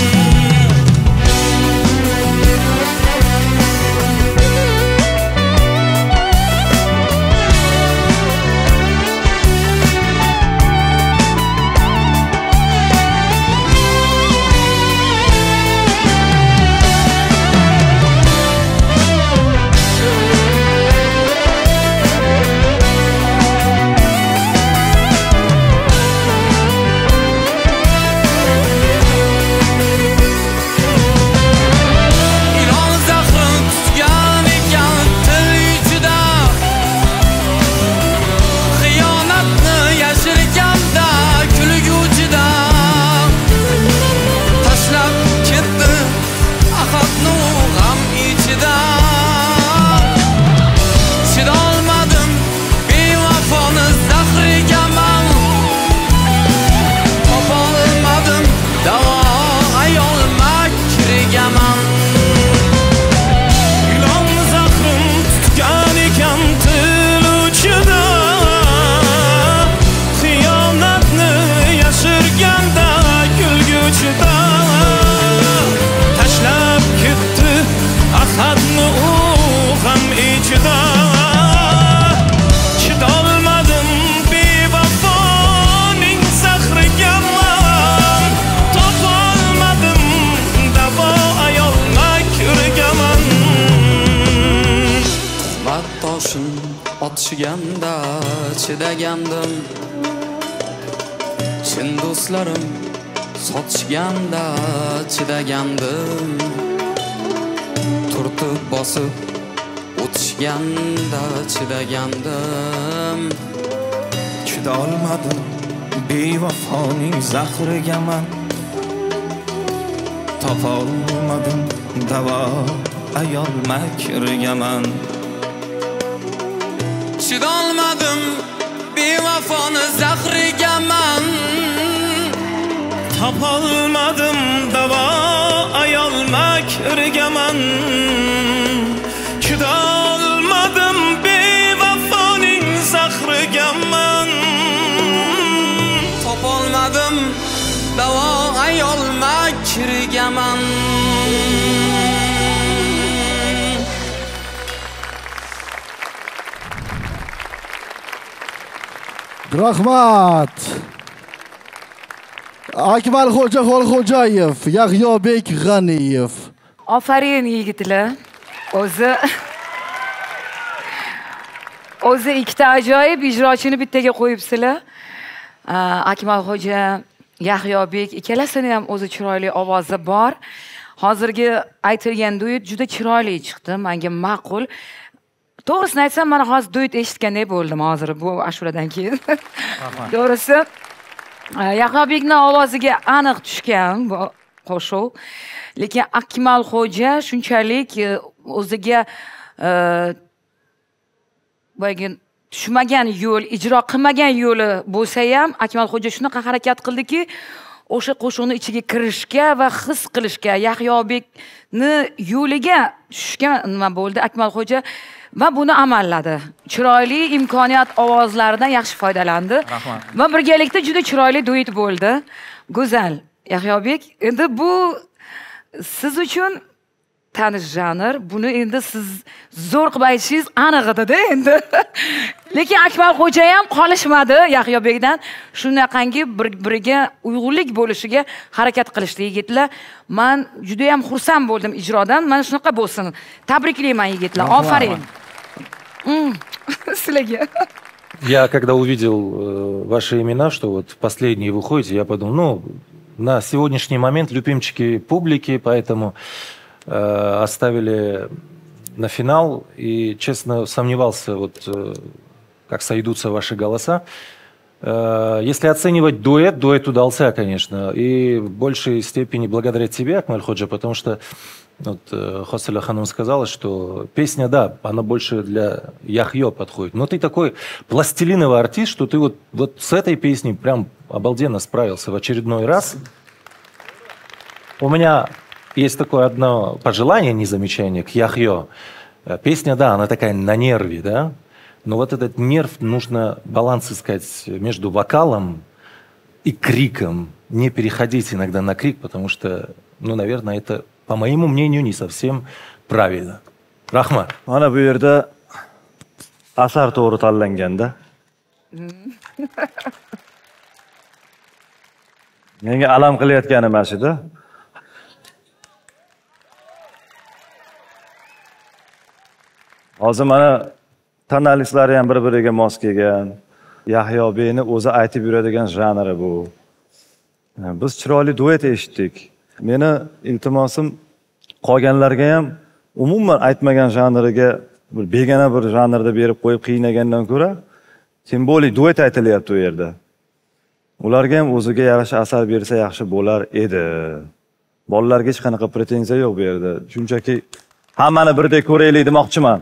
Otishganda chidagandim, chin do'stlarim sotishganda chidagandim, turtib bosib o'tishganda chidagandim. Chidolmadim bevafoning zahrigaman, topolmadim davo ayol makrigaman. Chidolmadim bevafoni zahrigaman, topolmadim davo ayol makrigaman. Chidolmadim bevafoning zahrigaman, topolmadim davo ayol makrigaman. Rahmat. Akmalxo'ja Xolxo'jayev, Yahyobek G'aniyev. Ofarin yigitlar. O'zi o'zi ikkita ajoyib ijrochini bittaga qo'yibsizlar. Akmalxo'ja, Yahyobek ikkalasini ham o'zi chiroyli ovozi bor. Hozirgi aytilgan duet juda chiroyli chiqdi, menga ma'qul. To'g'risini aytsam, mana hozir duet eshitgandek bo'ldim hozir bu ashuladan keyin. To'g'risi, Yahyobekning ovoziga aniq tushgan bu qo'shuv. Lekin Akmalxo'ja shunchalik o'ziga boyagi tushmagan yo'l, ijro qilmagan yo'li bo'lsa ham, Akmalxo'ja shunaqa harakat qildiki, o'sha qo'shiqni ichiga kirishga va his qilishga, Yahyobekni yo'liga tushishga nima bo'ldi Akmalxo'ja va buni amalladi. Chiroyli imkoniyat ovozlaridan yaxshi foydalandi. Va birgalikda juda chiroyli duet bo'ldi. Go'zal. Yahyobek, endi bu siz uchun tanish janr. Buni endi siz zo'r qilib aytishingiz aniq edi-da endi. Lekin Akmalxo'ja ham qolishmadi Yahyobekdan. Shunaqangi bir-biriga uyg'unlik bo'lishiga harakat qilishdi yigitlar. Men juda ham xursand bo'ldim ijrodan. Mana shunaqa bo'lsin. Tabriklayman yigitlar. Ofarin. Sizlarga. Я когда увидел э, ваши имена, что вот последние выходите, я подумал, ну, на сегодняшний момент любимчики публики, поэтому э, оставили на финал. И, честно, сомневался, вот, э, как сойдутся ваши голоса. Э, если оценивать дуэт, дуэт удался, конечно. И в большей степени благодаря тебе, Акмаль Ходжа, потому что вот э, Хосселя Ханум сказала, что песня, да, она больше для Яхьё подходит. Но ты такой пластилиновый артист, что ты вот, вот с этой песней прям обалденно справился в очередной раз. У меня есть такое одно пожелание, не замечание, к Яхьё. Песня, да, она такая на нерве, да, но вот этот нерв нужно баланс искать между вокалом и криком. Не переходить иногда на крик, потому что, ну, наверное, это, по моему мнению, не совсем правильно. Рахмат. Mana bu yerda asar to'g'ri tanlanganda. Menga alam qilayotgani mana shuda. Hozir mana tonalistlari ham bir-biriga mos kelgan. Yahyo Beyni o'zi aytib yuradigan janri bu. Biz chiroyli duet eshitdik. Meni iltimosim qolganlarga ham umuman aytmagan janriga bir begona bir janrda berib qo'yib qiynagandan ko'ra, tim bo'li duet aytilyapti u yerda. Ularga ham o'ziga yarasha asar bersa yaxshi bo'lar edi. Bolalarga hech qanaqa pretenziya yo'q bu yerda. Shunchaki hammani birdek ko'raylik demoqchiman.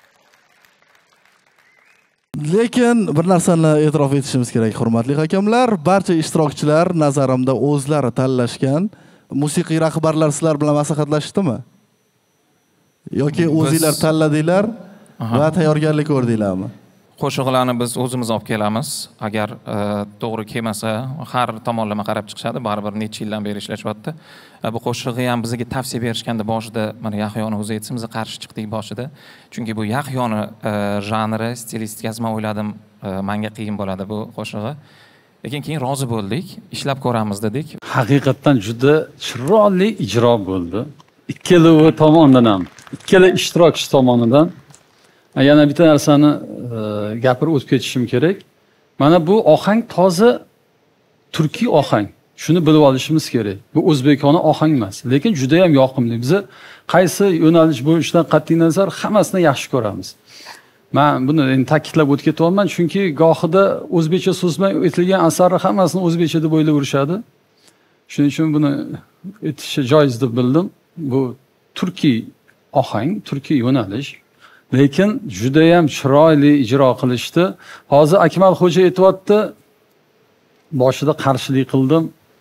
Lekin bir narsani e'tirof etishimiz kerak, hurmatli hakamlar. Barcha ishtirokchilar nazarimda o'zlari tanlashgan. Musiqiy rahbarlar sizlar bilan maslahatlashdimi? Yoki o'zingizlar tanladinglar va tayyorgarlik ko'rdinglarmi? Qo'shiqlarni biz o'zimiz olib kelamiz. Agar to'g'ri kelmasa, har tomonlama qarab chiqishadi. Baribir necha yildan beri ishlashyapti. Bu qo'shig'i ham bizga tavsiya berishganda boshida mana Yahyoni o'zi aytsa, biz qarshi chiqdik boshida. Chunki bu Yahyoni janri, stilistikasi men o'yladim, menga qiyin bo'ladi bu qo'shig'i. Lekin keyin rozi bo'ldik, ishlab ko'ramiz dedik. Haqiqatan juda chiroyli ijro bo'ldi. Ikkalovi tomonidan ham, ikkala ishtirokchi tomonidan. Yana bitta narsani gapirib o'tib ketishim kerak. Mana bu ohang toza turkiy ohang. Shuni bilib olishimiz kerak. Bu o'zbekona ohang emas, lekin juda ham yoqimli. Biz qaysi yo'nalish bo'lishidan qat'iy nazar hammasini yaxshi ko'ramiz. Men buni endi ta'kidlab o'tib ketyapman, chunki gohida o'zbekcha so'zmay aytilgan asarlar hammasini o'zbekcha deb o'ylayverishadi. Shuning uchun buni aytishi joiz deb bildim. Bu turkiy ohang, turkiy yo'nalish. Lekin juda ham chiroyli ijro qilishdi. Hozir Akmal Xo'ja aytibdi, boshida qarshilik qildim.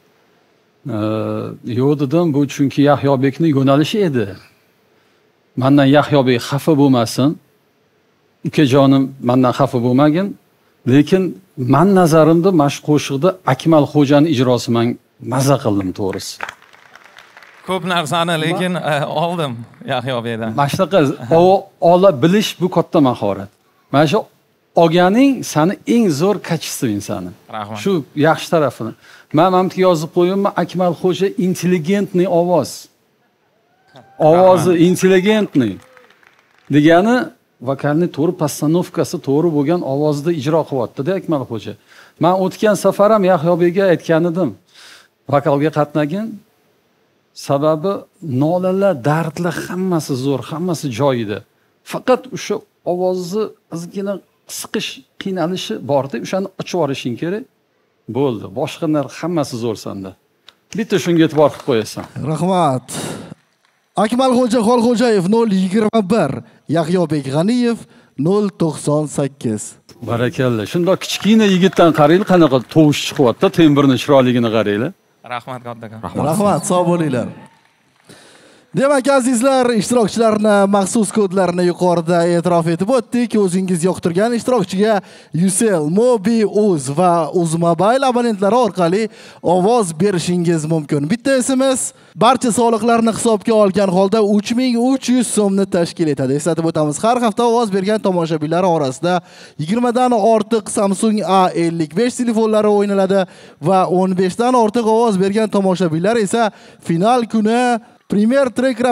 Yo'q dedim, bu chunki Yahyobekning yo'nalishi edi. Mendan Yahyobek xafa bo'lmasin. Ukajonim mendan xafa bo'lmagin. Lekin men nazarimda mana shu qo'shiqda Akmal Xo'janing ijrosi men maza qildim to'g'risi. Ko'p narsani lekin oldim Yahyobekdan. Mana shunaqa ola bilish bu katta mahorat. Mana shu olganing seni eng zo'r kачество insani. Rahmat. Shu yaxshi tarafini. Men mamtga yozib qo'yimman, Akmal Xo'ja intelligentniy ovoz. Ovozi intelligentniy. Degani vokalning to'g'ri postanovkasi to'g'ri bo'lgan ovozda ijro qilyapti-da Akmal Xo'ja. Men o'tgan safar ham Yahyobekga aytgan edim. Vokalga qatnagin. Sababi nolalar, dardlar hammasi zo'r, hammasi joyida. Faqat o'sha ovozni ozgina siqish, qiynalishi bor-da, o'shani ochib yuborishing kerak. Bo'ldi. Boshqalar hammasi zo'r senda. Bitta shunga e'tibor qilib qo'yasan. Rahmat. Akmal Xo'ja Xolxo'jayev nol yigirma bir, Yahyobek G'aniyev nol to'qson sakkiz. Barakalla. Shundoq kichkina yigitdan qaraylik, qanaqa tovush chiqyapti, tembrning chiroyligini qaraylik. Rahmat kattakon. Rahmat, sog' bo'linglar. Demak, azizlar, ishtirokchilarni maxsus kodlarini yuqorida e'tirof etib o'tdik. O'zingiz yoqtirgan ishtirokchiga Ucell, Mobi, Uz va Uzmobile abonentlari orqali ovoz berishingiz mumkin. Bitta S M S barcha soliqlarni hisobga olgan holda uch ming uch yuz so'mni tashkil etadi. Eslatib o'tamiz, har hafta ovoz bergan tomoshabinlar orasida yigirma dan ortiq Samsung A ellik besh telefonlari o'ynaladi va o'n besh dan ortiq ovoz bergan tomoshabinlar esa final kuni Premier Tracker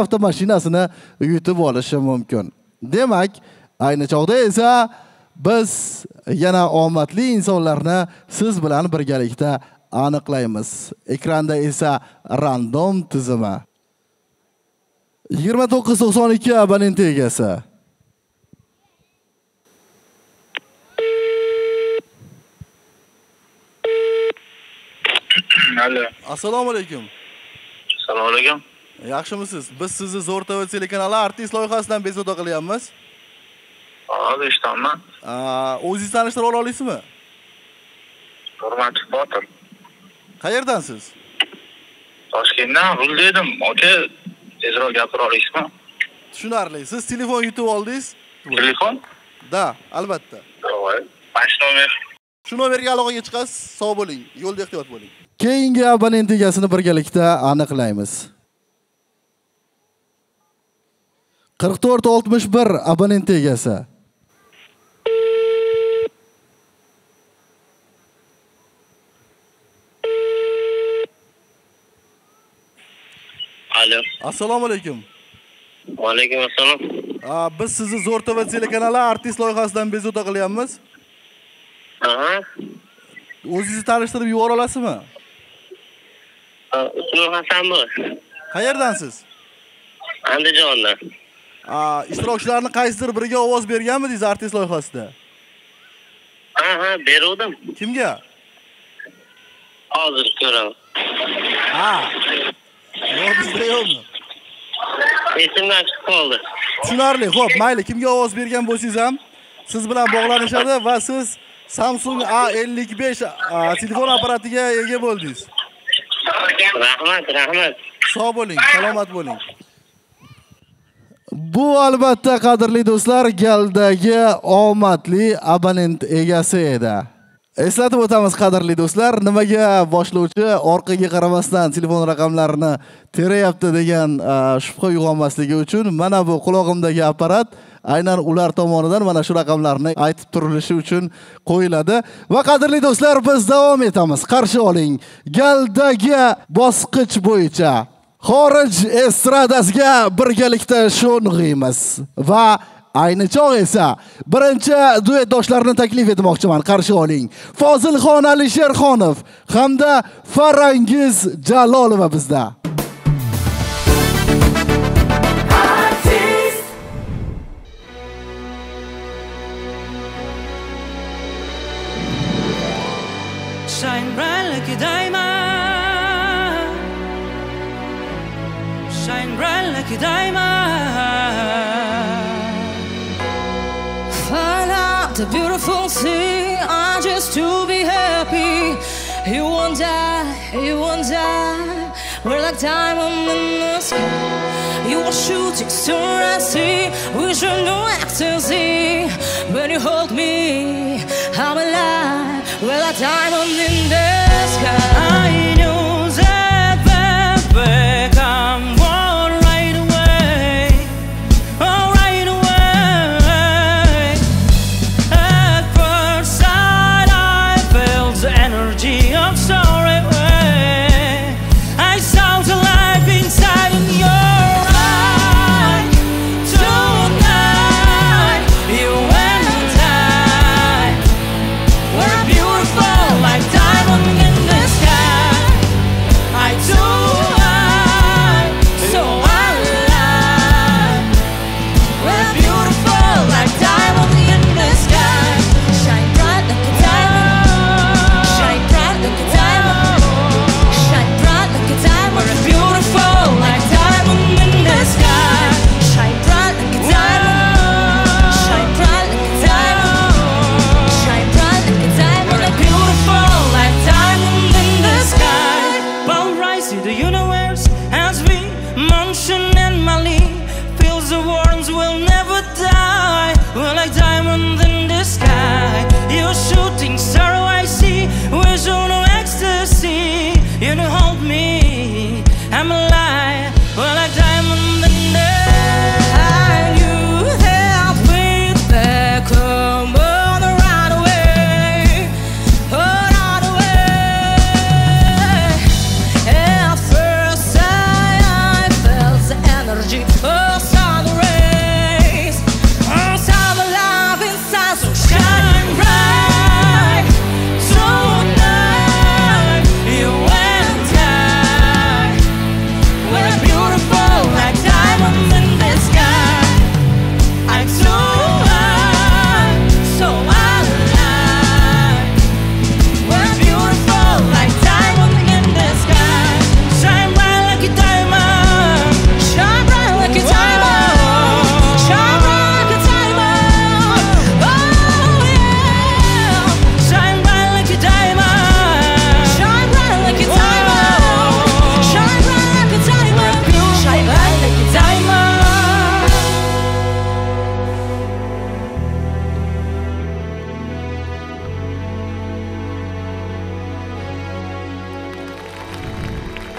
avtomashinasini yutib olishi mumkin. Demak, ayni chog'da esa biz yana omadli insonlarni siz bilan birgalikda aniqlaymiz. Ekranda esa random tizimi. yigirma to'qqiz to'qson ikki abonent egasi. Alo. Assalomu alaykum. Assalomu alaykum. Yaxshimisiz? Biz sizni Zo'r T V telekanali artist loyihasidan bezovta qilyapmiz. Hozir eshitaman. O'zingizni tanishtira olasizmi? Hurmatli Botir. Qayerdansiz? Toshkentdan G'ul dedim. Aka, tezroq gapira olasizmi? Tushunarli. Siz telefon yutib oldingiz? Telefon? Da, albatta. Voy, mana nomer. Shu nomerga aloqaga chiqasiz. Sog' bo'ling, yo'lda ehtiyot bo'ling. Keyingi abonent egasini birgalikda aniqlaymiz. qirq to'rt oltmish bir abonent egasi. Alo. Assalomu alaykum. Va alaykum assalom. Biz sizni Zo'r T V telekanali artist loyihasidan bezovta qilyapmiz. Aha. O'zingizni tanishtirib yubora olasizmi? Ismim Hasanmi? Qayerdansiz? Andijondan. Ishtirokchilarni qaysidir biriga ovoz berganmidingiz artist loyihasida? Aha, beruvdim. Kimga? Hozir ko'raman. Ha. Yo'q, bizda yo'qmi? Esimdan chiqib qoldi. Tushunarli. Xo'p, mayli, kimga ovoz bergan bo'lsangiz ham siz bilan bog'lanishadi va siz Samsung A ellik besh telefon apparatiga ega bo'ldingiz. Rahmat, rahmat. Sog' bo'ling, salomat bo'ling. Bu albatta qadrli do'stlar, galdagi omadli abonent egasi edi. Eslatib o'tamiz qadrli do'stlar, nimaga boshlovchi orqaga qaramasdan telefon raqamlarini terayapti degan shubha uyg'onmasligi uchun mana bu quloqimdagi apparat aynan ular tomonidan mana shu raqamlarni aytib turilishi uchun qo'yiladi. Va qadrli do'stlar, biz davom etamiz. Qarshi oling. Galdagi bosqich bo'yicha xorij estradasiga birgalikda sho'ng'iymiz va ayni chog' esa birinchi duetdoshlarni taklif etmoqchiman. Qarshi oling. Fozilxon Alisherxonov hamda Farangiz Jalolova bizda. Shine bright like a diamond. Shine bright like a diamond. Find out the beautiful thing, I just to be happy. You won't die, you won't die. We're like diamond in the sky. You are shooting star I see. We should know ecstasy. When you hold me, I'm alive. We're like diamond in the sky. I know that baby come on right away. Oh, right away. At first sight I felt the energy of sorrow. I saw the light inside in your eyes. Tonight you and I.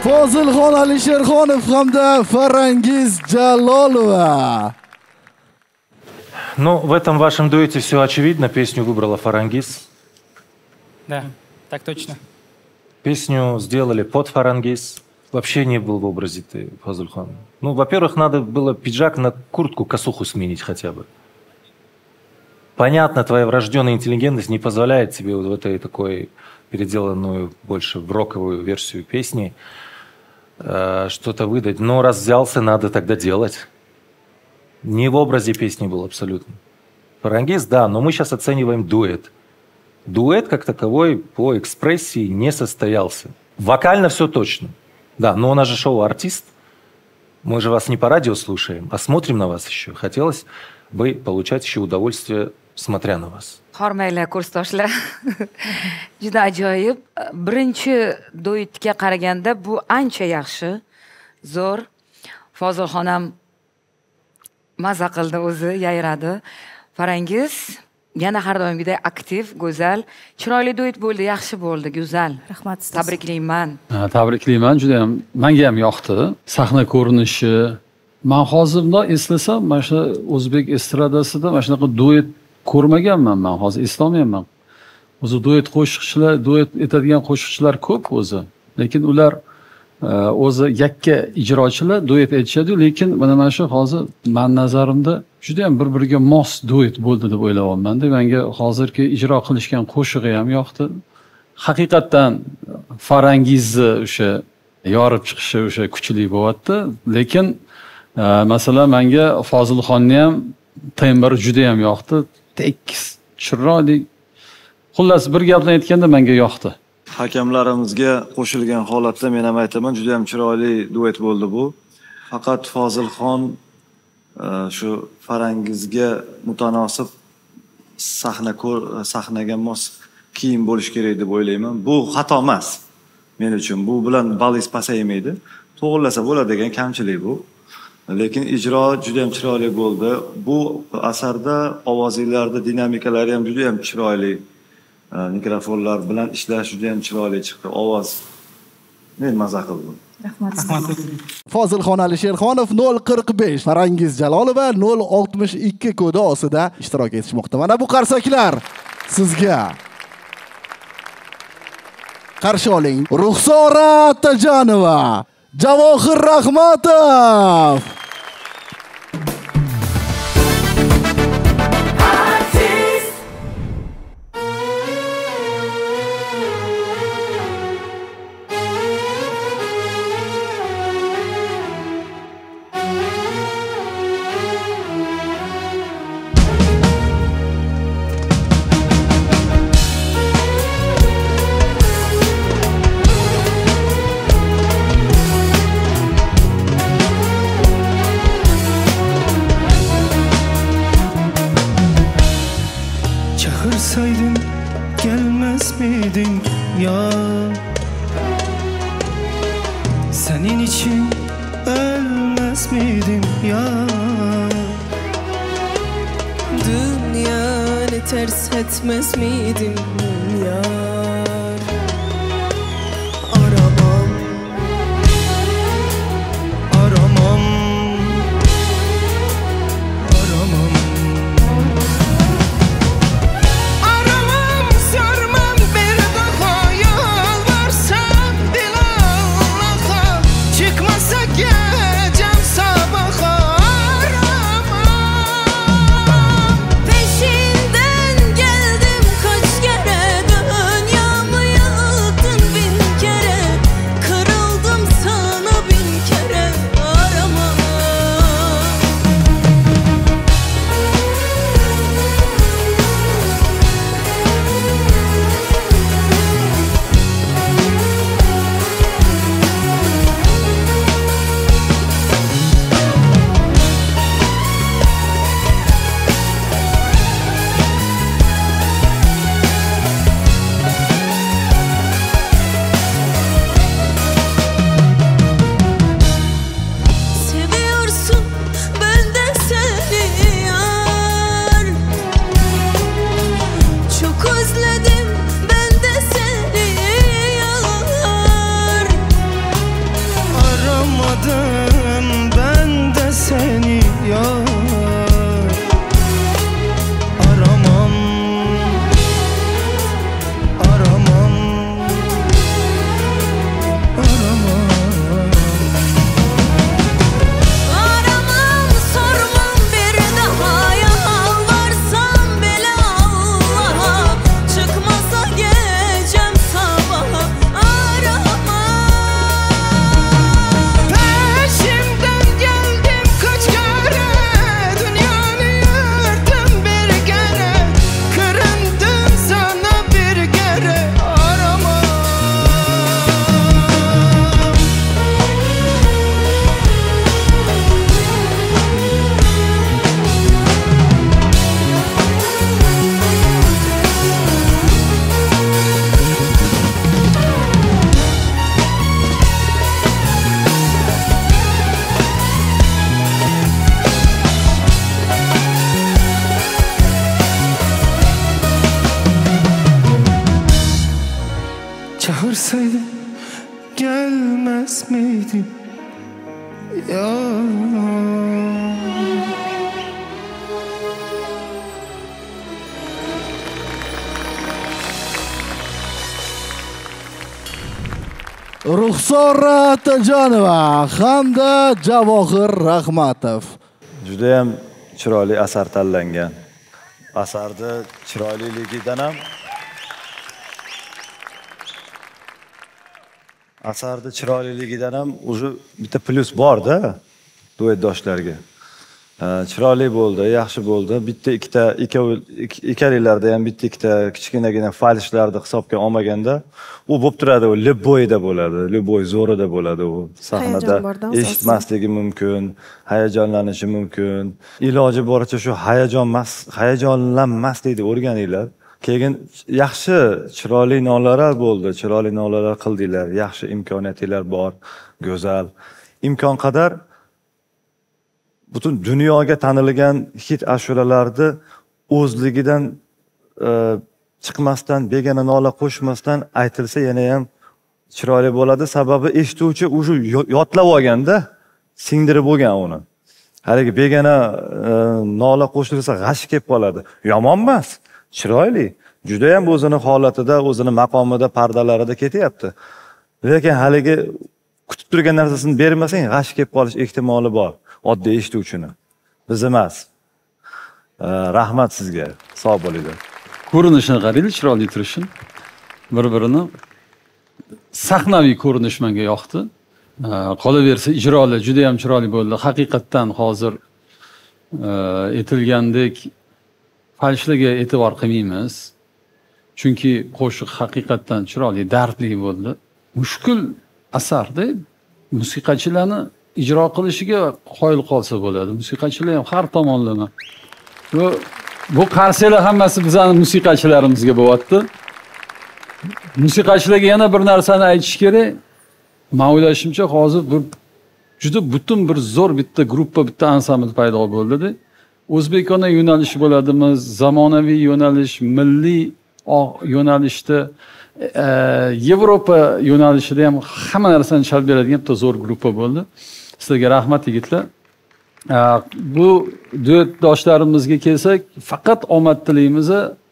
Fozilxon Alisherxonov hamda Farangiz Jalolova. Ну, в этом вашем дуэте все очевидно. Песню выбрала Фарангиз. Да, так точно. Песню сделали под Фарангиз. Вообще не был в образе ты, Фазульхан. Ну, во-первых, надо было пиджак на куртку, косуху сменить хотя бы. Понятно, твоя врожденная интеллигентность не позволяет тебе вот в этой такой переделанную больше в роковую версию песни э, что-то выдать. Но раз взялся, надо тогда делать. Не в образе песни был абсолютно. Фарангиз, да, но мы сейчас оцениваем дуэт. Дуэт как таковой по экспрессии не состоялся. Вокально все точно. Да, но у нас же шоу-артист. Мы же вас не по радио слушаем, а смотрим на вас еще. Хотелось бы получать еще удовольствие, смотря на вас. Hormaylar kursdoshlar. Juda ajoyib. Birinchi duetga qaraganda bu ancha yaxshi. Zo'r. Fozilxon ham maza qildi o'zi, yayradi. Farangiz yana har doimgidek aktiv, go'zal, chiroyli duet bo'ldi, yaxshi bo'ldi, go'zal. Rahmat. Tabriklayman. Ha, tabriklayman, juda ham menga ham yoqdi. Sahna ko'rinishi. Men hozir bundoq eslasam, mana shu o'zbek estradasida mana shunaqa duet ko'rmaganman men, hozir eslolmayman. O'zi duet qo'shiqchilar, duet etadigan qo'shiqchilar ko'p o'zi. Lekin ular o'zi yakka ijrochilar duet aytishadi, lekin mana mana shu hozir men nazarimda juda ham bir-biriga mos duet bo'ldi deb o'ylayapman. Menga hozirgi ijro qilishgan qo'shig'i ham yoqdi. Haqiqatdan Farangizni o'sha yorib chiqishi o'sha kuchli bo'lyapti, lekin masalan menga Fozilxonni ham tembri juda ham yoqdi. Tekis, chiroyli. Xullas bir gap bilan aytganda menga yoqdi. Hakamlarimizga qo'shilgan holatda men ham aytaman, juda ham chiroyli duet bo'ldi bu. Faqat Fozilxon shu Farangizga mutanosib sahna sahnaga mos kiyim bo'lish kerak deb o'ylayman. Bu xato emas men uchun. Bu bilan balis pasaymaydi. To'g'rilasa bo'ladigan kamchilik bu. Lekin ijro juda ham chiroyli bo'ldi. Bu asarda ovozinglarda dinamikalari ham juda ham chiroyli. Mikrofonlar bilan ishlash juda ham chiroyli chiqdi. Ovoz men maza qildim. Rahmat. Fozilxon Alisherxonov nol qirq besh, Farangiz Jalolova nol oltmish ikki kodi ostida ishtirok etishmoqda. Mana bu qarsaklar sizga. Qarshi oling. Ruxsora Tajanova, Javohir Rahmatov. Çağırsaydın gelmez miydin ya? Senin için ölmez miydim ya? Dünyanı ters etmez miydim ya? Aramam, aramam, aramam. Aramam, sormam bir daha yalvarsam dil Allah'a. Çıkmasa gecem sabaha aramam. peşinden geldim kaç kere dünya. çağırsaydım gelmez miydim ya? Ruxsor Atajonova hamda Javohir Rahmatov. Juda ham chiroyli asar tanlangan. Asarda chiroyliligidan ham asarda chiroyliligidan ham уже bitta plyus bor-da duetdoshlarga. Chiroyli bo'ldi, yaxshi bo'ldi. Bitta ikkita ikkalinglarda ham bitta ikkita kichkinagina falshlarni hisobga olmaganda, u bo'lib turadi, u любойda bo'ladi, любой zo'rida bo'ladi u. Sahnada eshitmasligi mumkin, hayajonlanishi mumkin. Iloji boricha shu hayajonmas, hayajonlanmaslikni o'rganinglar. Keyin yaxshi chiroyli nolalar bo'ldi, chiroyli nolalar qildinglar, yaxshi imkoniyatinglar bor, go'zal. Imkon qadar butun dunyoga tanilgan hit ashulalarni o'zligidan e, chiqmasdan, begona nola qo'shmasdan aytilsa yana ham chiroyli bo'ladi. Sababi eshituvchi o'sha yodlab olganda, singdirib bo'lgan uni. Haligi begona e, nola qo'shilsa g'ash kelib qoladi. Yomon emas, chiroyli. Juda ham o'zini holatida, o'zini maqomida, pardalarida ketyapti. Lekin haligi kutib turgan narsasini bermasang, g'ash kelib qolish ehtimoli bor. Oddiy eshituvchini. Biz emas. Rahmat sizga. Sog' bo'linglar. Ko'rinishini qaraylik, chiroyli turishin. Bir-birini sahnaviy ko'rinish menga yoqdi. Qolaversa ijrolar juda ham chiroyli bo'ldi. Haqiqatdan hozir aytilgandek falshlarga e'tibor qilmaymiz. Chunki qo'shiq haqiqatdan chiroyli, dardli bo'ldi. Mushkul asarda musiqachilarni ijro qilishiga qoyil qolsa bo'ladi. Musiqachilar ham har tomonlama. Bu bu qarsiyalar hammasi bizning musiqachilarimizga bo'lyapti. Musiqachilarga yana bir narsani aytish kerak. Men o'ylashimcha hozir bir juda butun bir zo'r bitta gruppa, bitta ansambl paydo bo'ldi-da. O'zbekona yo'nalish bo'ladimi, zamonaviy yo'nalish, milliy yo'nalishda, Yevropa yo'nalishida ham hamma narsani chalib beradigan bitta zo'r gruppa bo'ldi. Sizlarga rahmat yigitlar. Bu duetdoshlarimizga kelsak, faqat omad tilaymiz.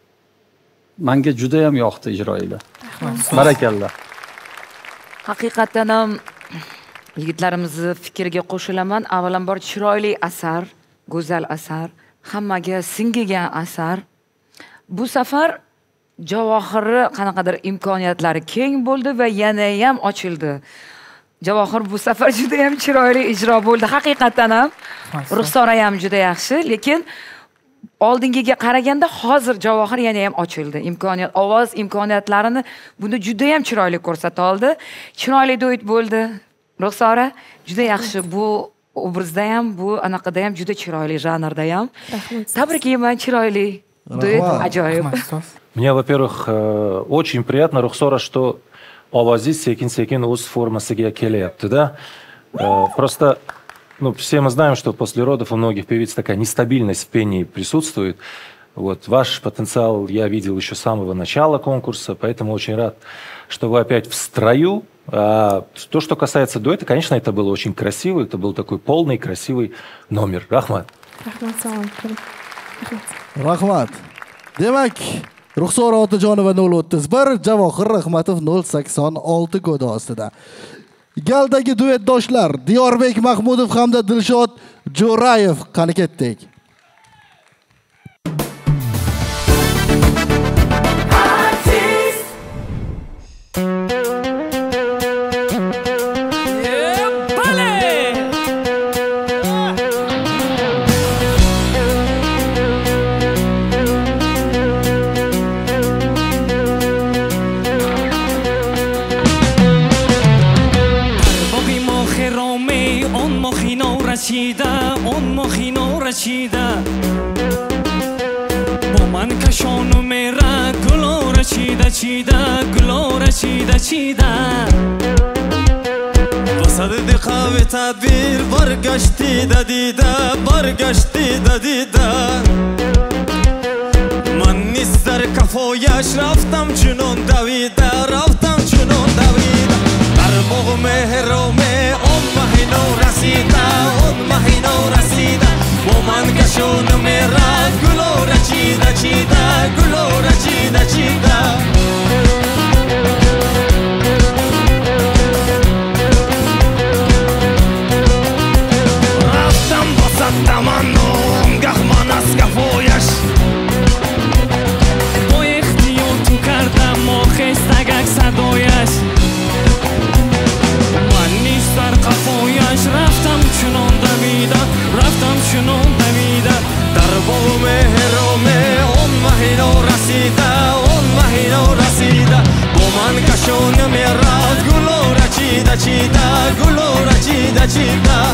Menga juda ham yoqdi ijroinglar. Barakalloh. Haqiqatan ham yigitlarimizni fikriga qo'shilaman. Avvalambor chiroyli asar, go'zal asar, hammaga singigan asar. Bu safar Javohirni qanaqadir imkoniyatlari keng bo'ldi va yana ham ochildi. Javohir bu safar juda ham chiroyli ijro bo'ldi. Haqiqatan ham Ruxsora ham juda yaxshi, lekin oldingiga qaraganda hozir Javohir yana ham ochildi. Imkoniyat, ovoz imkoniyatlarini buni juda ham chiroyli ko'rsata oldi. Chiroyli duet bo'ldi. Ruxsora juda yaxshi, bu obrazda ham, bu anaqada ham juda chiroyli, janrda ham. Tabriklayman, chiroyli duet, ajoyib. Мне, во-первых, очень приятно, Ruxsora, что овози sekin-sekin o'z formasiga kelyapti, да? Просто, ну, все мы знаем, что после родов у многих певиц такая нестабильность в пении присутствует. Вот, ваш потенциал я видел еще с самого начала конкурса, поэтому очень рад, что вы опять в строю. А то, что касается дуэта, конечно, это было очень красиво, это был такой полный, красивый номер. Рахмат. Rahmat. Demak, Ruxsora Otajonova nol o'ttiz bir, Javohir Rahmatov nol sakson olti kodi ostida. Galdagi duetdoshlar Diyorbek Mahmudov hamda Dilshod Jo'rayev qani ketdik. اون مخینو رچیده با من کشانو میره گلو رچیده چیده گلو رچیده چیده وسط دقاوی تدبیر برگشتی ددیده برگشتی ددیده من نیست در کفایش رفتم چنون دویده رفتم چنون چنان دویده در باغ مهرامه اون مهینو رسیده اون مهینو رسیده با من کشون میرد گلو را چیده چیده گلو را چیده چیده رفتم با صد تمنم گهمان از کفایش با اختیار تو کردم ما خستگک صدایش من نیست در قفایش رفتم چنان دمیدم رفتم چنان دمیدم در باغ مهرامه اون مهینو رسیده اون مهینو رسیده با من کشون میرد گلو را چیده چیده گلو را چیده چیده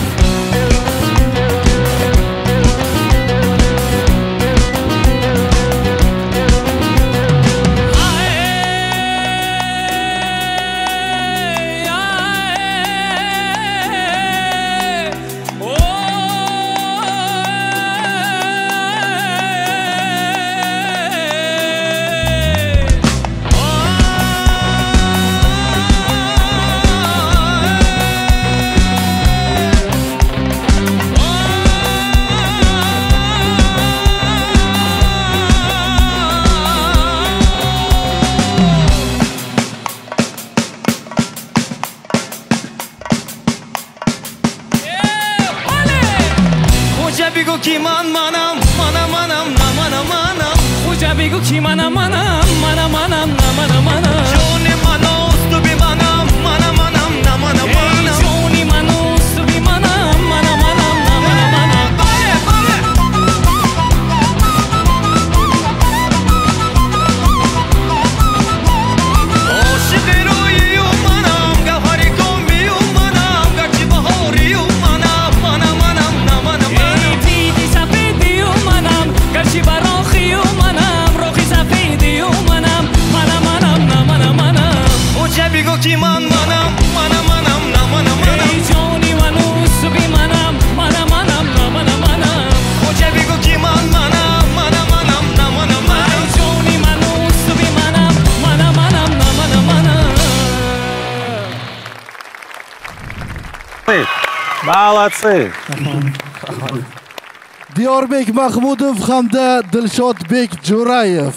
بگو کی من منم منم منم نه منم منم خوجا بگو کی منم منم منم منم نه منم منم جون منوست تو بی منم منم منم نه منم منم جونی منوست تو بی منم منم منم نه منم منم بله بله عاشق روی منم گهری کمی منم گرچه بهاری منم منم منم نه منم منم گرچه براخی و منم راخی سفیدی و منم منم منم نه منم منم اوچه بگو کی من منم منم منم نه منم منم ای جانی منوس بی منم منم منم نه منم منم اوچه بگو کی من منم منم منم نه منم منم ای جانی منوس بی منم منم منم نه منم منم Молодцы! Diyorbek Mahmudov hamda Dilshodbek Jo'rayev.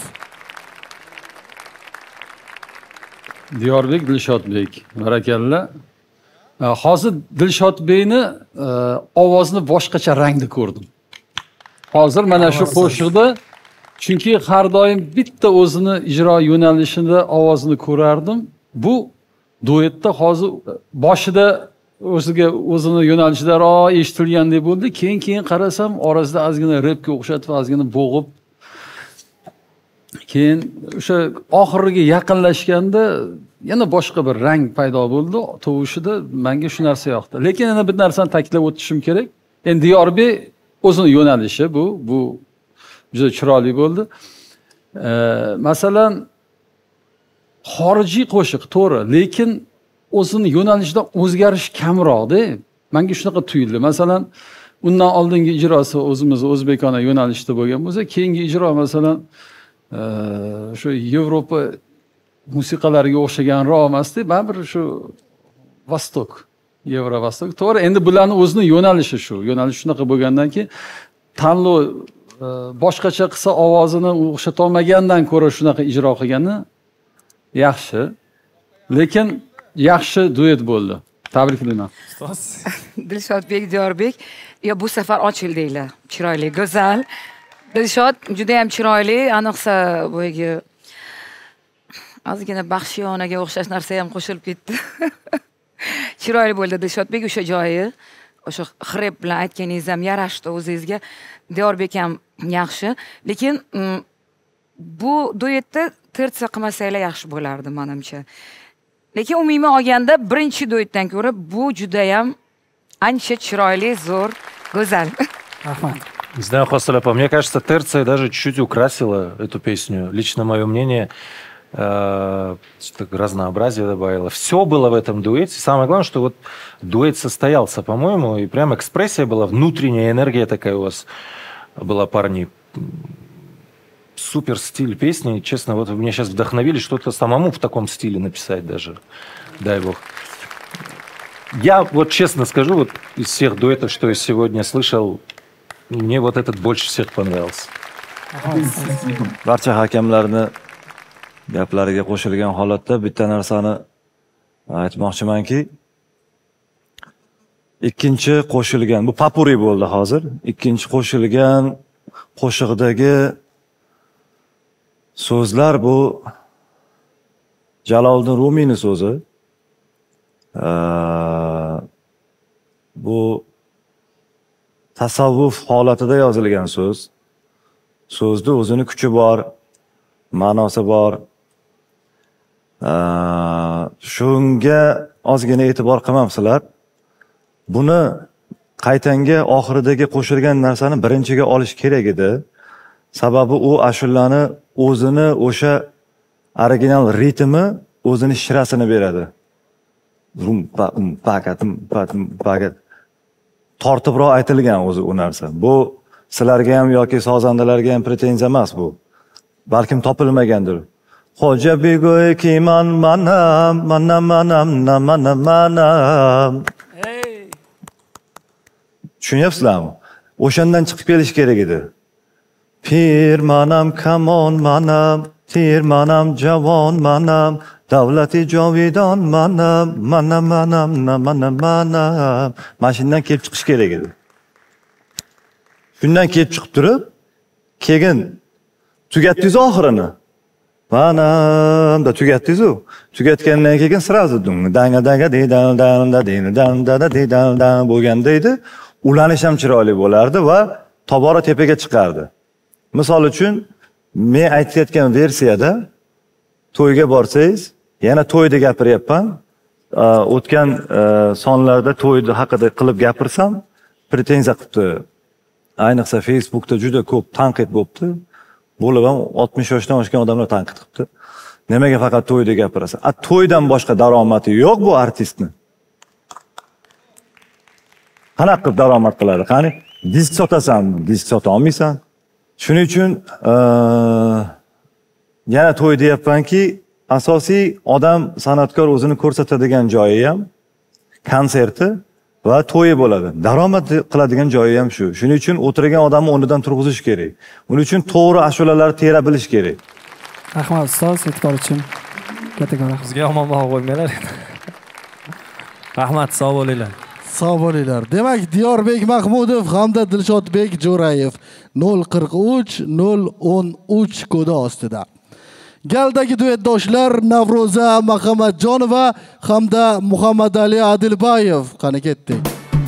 Diyorbek Dilshodbek, barakalla. Hozir Dilshodbekni ovozini boshqacha rangda ko'rdim. Hozir mana shu qo'shiqda chunki har doim bitta o'zini ijro yo'nalishida ovozini ko'rardim. Bu duetda hozir boshida o'ziga o'zini yo'nalishida ro eshitilgandek bo'ldi. Keyin keyin qarasam orasida ozgina repga o'xshatib, ozgina bo'g'ib. Keyin o'sha oxiriga yaqinlashganda yana boshqa bir rang paydo bo'ldi tovushida. Menga shu narsa yoqdi. Lekin yana bir narsani ta'kidlab o'tishim kerak. Endi Diyorbek o'zini yo'nalishi bu, bu juda chiroyli bo'ldi. Masalan, xorijiy qo'shiq to'g'ri, lekin o'zini yo'nalishidan o'zgarish kamroqda. Menga shunaqa tuyuldi. Masalan, undan oldingi ijrosi o'zimiz o'zbekona yo'nalishda bo'lgan bo'lsa, keyingi ijro masalan shu Yevropa musiqalariga o'xshaganroq emasdi, baribir shu Vostok, Yevro Vostok. To'g'ri, endi bularning o'zini yo'nalishi shu. Yo'nalish shunaqa bo'lgandan keyin tanlov boshqacha qilsa ovozini o'xshata olmagandan ko'ra shunaqa ijro qilgani yaxshi. Lekin yaxshi duet bo'ldi. Tabriklayman. Dilshodbek Diyorbek, yo bu safar ochildinglar. Chiroyli, go'zal. Dilshod juda ham chiroyli, aniqsa bo'ygi ozgina baxshiyonaga o'xshash narsa ham qo'shilib ketdi. Chiroyli bo'ldi Dilshodbek, o'sha joyi, o'sha xrep bilan aytganingiz ham yarashdi o'zingizga. Diyorbek ham yaxshi, lekin bu duetda tersa qilmasanglar yaxshi bo'lardi menimcha. Lekin umuman olganda birinchi duetdan ko'ra bu juda ham ancha chiroyli, zo'r, go'zal. Rahmat. Не знаю, Хосалапа, мне кажется, терция даже чуть-чуть украсила эту песню. Лично мое мнение, э, разнообразие добавило. Все было в этом дуэте. Самое главное, что вот дуэт состоялся, по-моему, и прям экспрессия была, внутренняя энергия такая у вас была, парни. супер стиль песни. Честно, вот вы меня сейчас вдохновили что-то самому в таком стиле написать даже. Дай бог. Я вот честно скажу, вот из всех дуэтов, что я сегодня слышал, мне вот этот больше всех понравился. Barcha hakamlarni gaplariga qo'shilgan holatda bitta narsani aytmoqchimanki, ikkinchi qo'shilgan, bu papuri bo'ldi hozir. Ikkinchi qo'shilgan qo'shiqdagi so'zlar bu Jaloliddin Rumiyning so'zi. Bu tasavvuf holatida yozilgan so'z. So'zda o'zini kuchi bor, ma'nosi bor. Shunga ozgina e'tibor qilmamsizlar. Buni qaytanga oxiridagi qo'shilgan narsani birinchiga olish kerak edi. Sababi u ashulani o'zini o'sha original ritmi o'zini shirasini beradi. Rum pa pakat pakat tortibroq aytilgan o'zi u narsa. Bu sizlarga ham yoki sozandalarga ham pretenziya emas bu. Balkim topilmagandir. Xo'ja bego'y kiman manam manam manam manam manam. Tushunyapsizlarmi? O'shandan chiqib kelish kerak edi. Pir manam kamon manam, tir manam javon manam, davlati jovidon manam, manam manam manam manam. Mashindan kelib chiqish kerak edi. Shundan kelib chiqib turib, keyin tugatdingiz oxirini. Manam da tugatdingiz-ku. Tugatgandan keyin sirazi danga danga deydan danda deydan danda deydan danda bo'lganda edi. Ulanish ham chiroyli bo'lardi va tobora tepaga chiqardi. Misol uchun, men aytayotgan versiyada to'yga borsangiz, yana to'yda gapiryapman. O'tgan sonlarda to'yni haqida qilib gapirsam, pretenziya qilibdi. Ayniqsa Facebookda juda ko'p tanqid bo'libdi. Bo'lib ham oltmish yoshdan oshgan odamlar tanqid qilibdi. Nimaga faqat to'yda gapirasan? A to'ydan boshqa daromadi yo'q bu artistni. Qanaqa qilib daromad qiladi? Qani, disk sotasan, disk sota olmaysan. Shuning uchun yana to'y deyapmanki, asosiy odam san'atkor o'zini ko'rsatadigan joyi ham konserti va to'yi bo'ladi. Daromad qiladigan joyi ham shu. Shuning uchun o'tirgan odamni o'rnidan turg'izish kerak. Uning uchun to'g'ri ashulalarni tera bilish kerak. Rahmat ustoz, e'tibor uchun. Katta rahmat. Bizga yomon baho qo'ymanglar. Rahmat, sog' bo'linglar. Sog' bo'linglar. Demak, Diyorbek Mahmudov hamda Dilshodbek Jo'rayev nol qirq uch nol o'n uch kodi ostida. Galdagi duetdoshlar Navro'za Muhammadjonova hamda Muhammadali Adilbayev. Qani ketdik.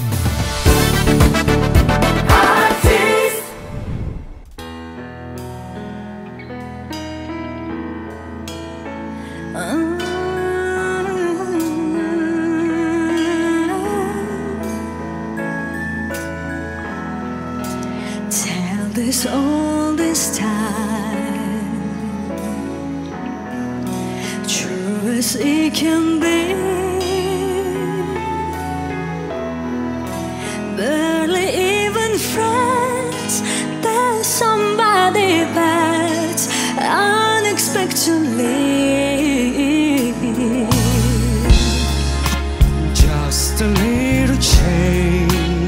This all this time, true as it can be, barely even friends. There's somebody that unexpectedly, just a little change.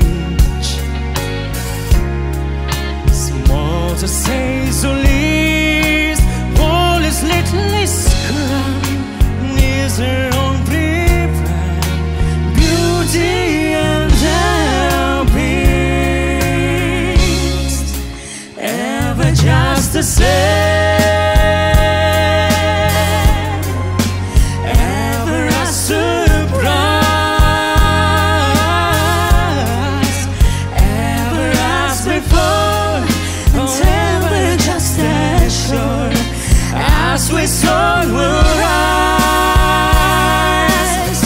To say so least, all is little scrum needs her own pride, beauty and her beast, ever just the same. Sweet sun will rise.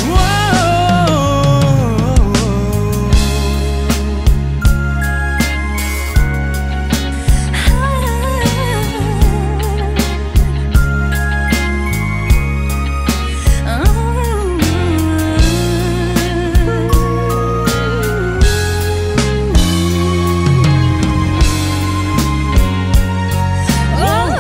Whoa.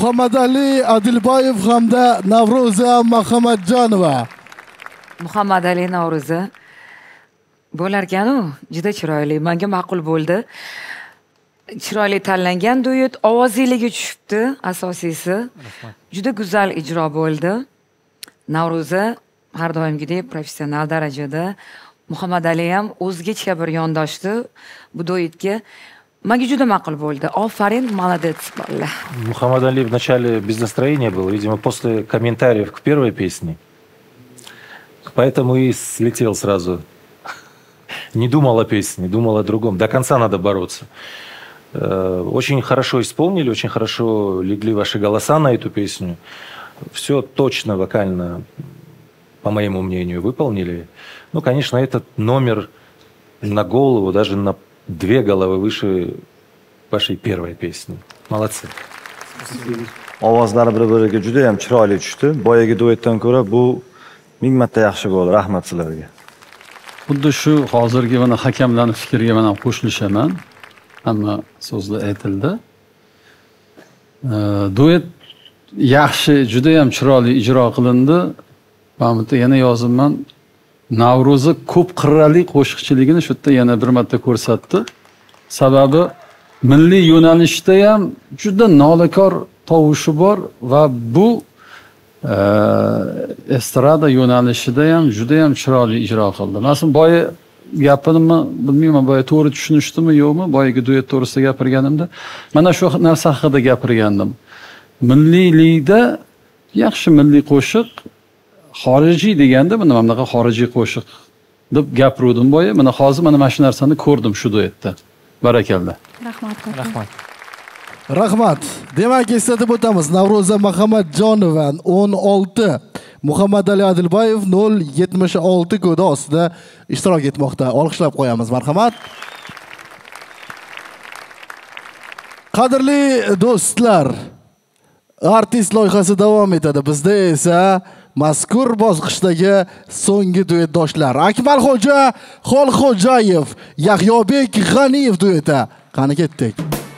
Muhammadali Adilboyev hamda Navro'za Muhammadjonova. Muhammadali Navro'za bo'larkan-u, juda chiroyli, menga ma'qul bo'ldi. Chiroyli tanlangan duet, ovozingligi tushibdi, asosiysi. Juda go'zal ijro bo'ldi. Navro'za har doimgidek professional darajada, Muhammadali ham o'zgacha bir yondoshdi bu duetga. Menga juda ma'qul bo'ldi. Ofarin, молодец, bolla. Мухаммад Али в начале без настроения был, видимо, после комментариев к первой песне. Поэтому и слетел сразу. Не думал о песне, думал о другом. До конца надо бороться. Очень хорошо исполнили, очень хорошо легли ваши голоса на эту песню. Все точно, вокально, по моему мнению, выполнили. Ну, конечно, этот номер на голову, даже на две головы выше вашей первой песни. Молодцы. Ovozlari bir-biriga juda ham chiroyli tushdi. Boyagi duetdan ko'ra bu ming marta yaxshi bo'ldi. Rahmat sizlarga. Xuddi shu hozirgi mana hakamlarning fikriga men ham qo'shilishaman. Hamma so'zlar aytildi. Duet yaxshi, juda ham chiroyli ijro qilindi. Men bitta yana yozibman. Navro'za ko'p qirrali qo'shiqchiligini shu yerda yana bir marta ko'rsatdi. Sababi milliy yo'nalishda ham juda nolakor tovushi bor va bu estrada yo'nalishida ham juda ham chiroyli ijro qildi. Masalan, boya gapimni bilmayman, boya to'g'ri tushunishdimi yo'qmi, boyagi duet to'g'risida gapirganimda mana shu narsa haqida gapirgandim. Milliylikda yaxshi milliy qo'shiq, xorijiy deganda mana bunaqa xorijiy qo'shiq deb gapirdim boya. Mana hozir mana mana shu narsani ko'rdim shu duetda. Barakalla. Rahmat. Rahmat. Rahmat. Demak, eslatib o'tamiz. Navro'za Muhammadjonova o'n olti, Muhammadali Adilboyev nol yetmish olti kodi ostida ishtirok etmoqda. Olqishlab qo'yamiz, marhamat. Qadrli do'stlar, artist loyihasi davom etadi. Bizda esa mazkur bosqichdagi so'nggi duetdoshlar Akmalxo'ja Xolxo'jayev, Yahyobek G'aniyev dueti. Qani ketdik.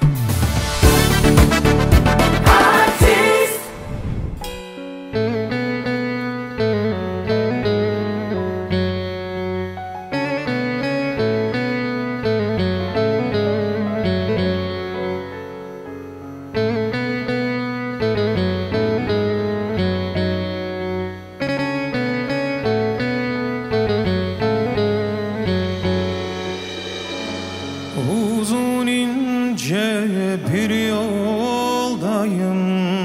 Uzun ince bir yoldayım,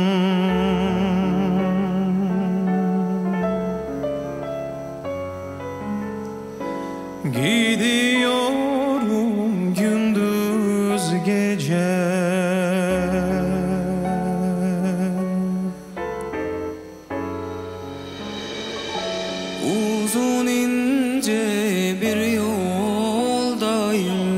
gidiyorum gündüz gece. Uzun ince bir yoldayım,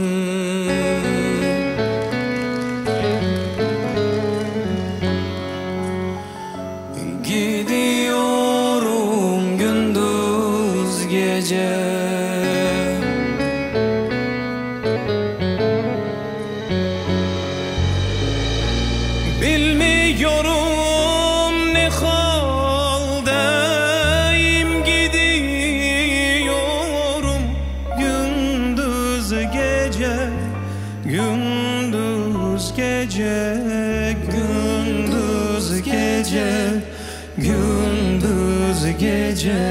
gidiyorum gündüz gece. Bilmiyorum ne haldeyim, gidiyorum gündüz gece, gündüz gece, gündüz gece, gündüz gece.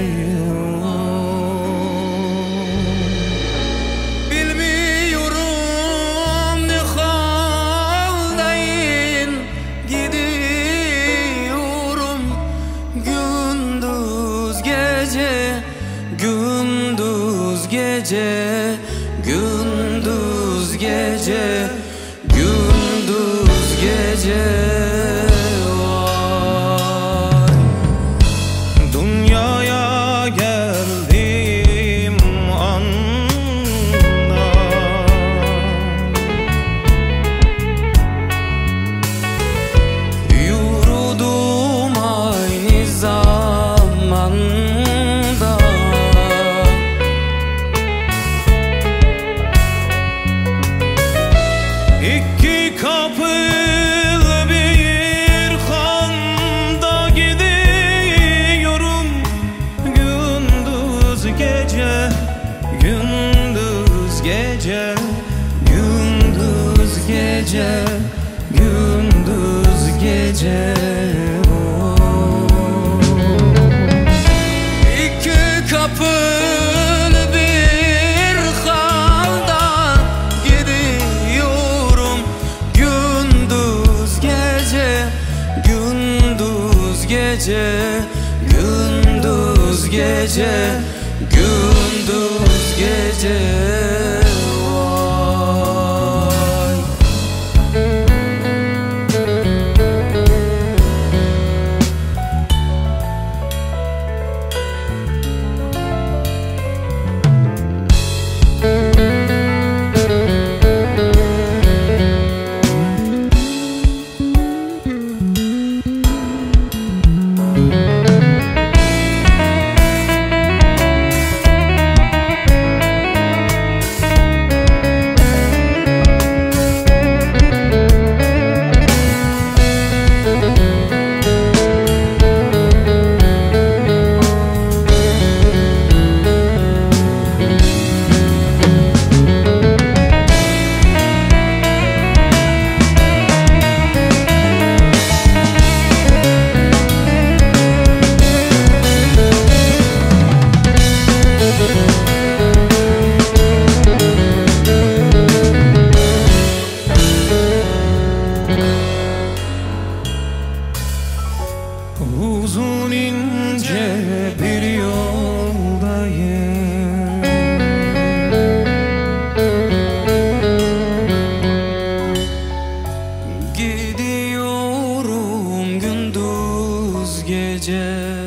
Bilmiyorum ne haldeyim, gidiyorum gündüz gece, gündüz gece, gündüz gece, gündüz gece. Dünyaya geldim anda, yürüdüm aynı zamanda. İki kapılı bir gece gündüz gece İki kapılı bir haldan gidiyorum gündüz gece gündüz gece gündüz gece gündüz gece Uzun ince bir yoldayım Gidiyorum gündüz gece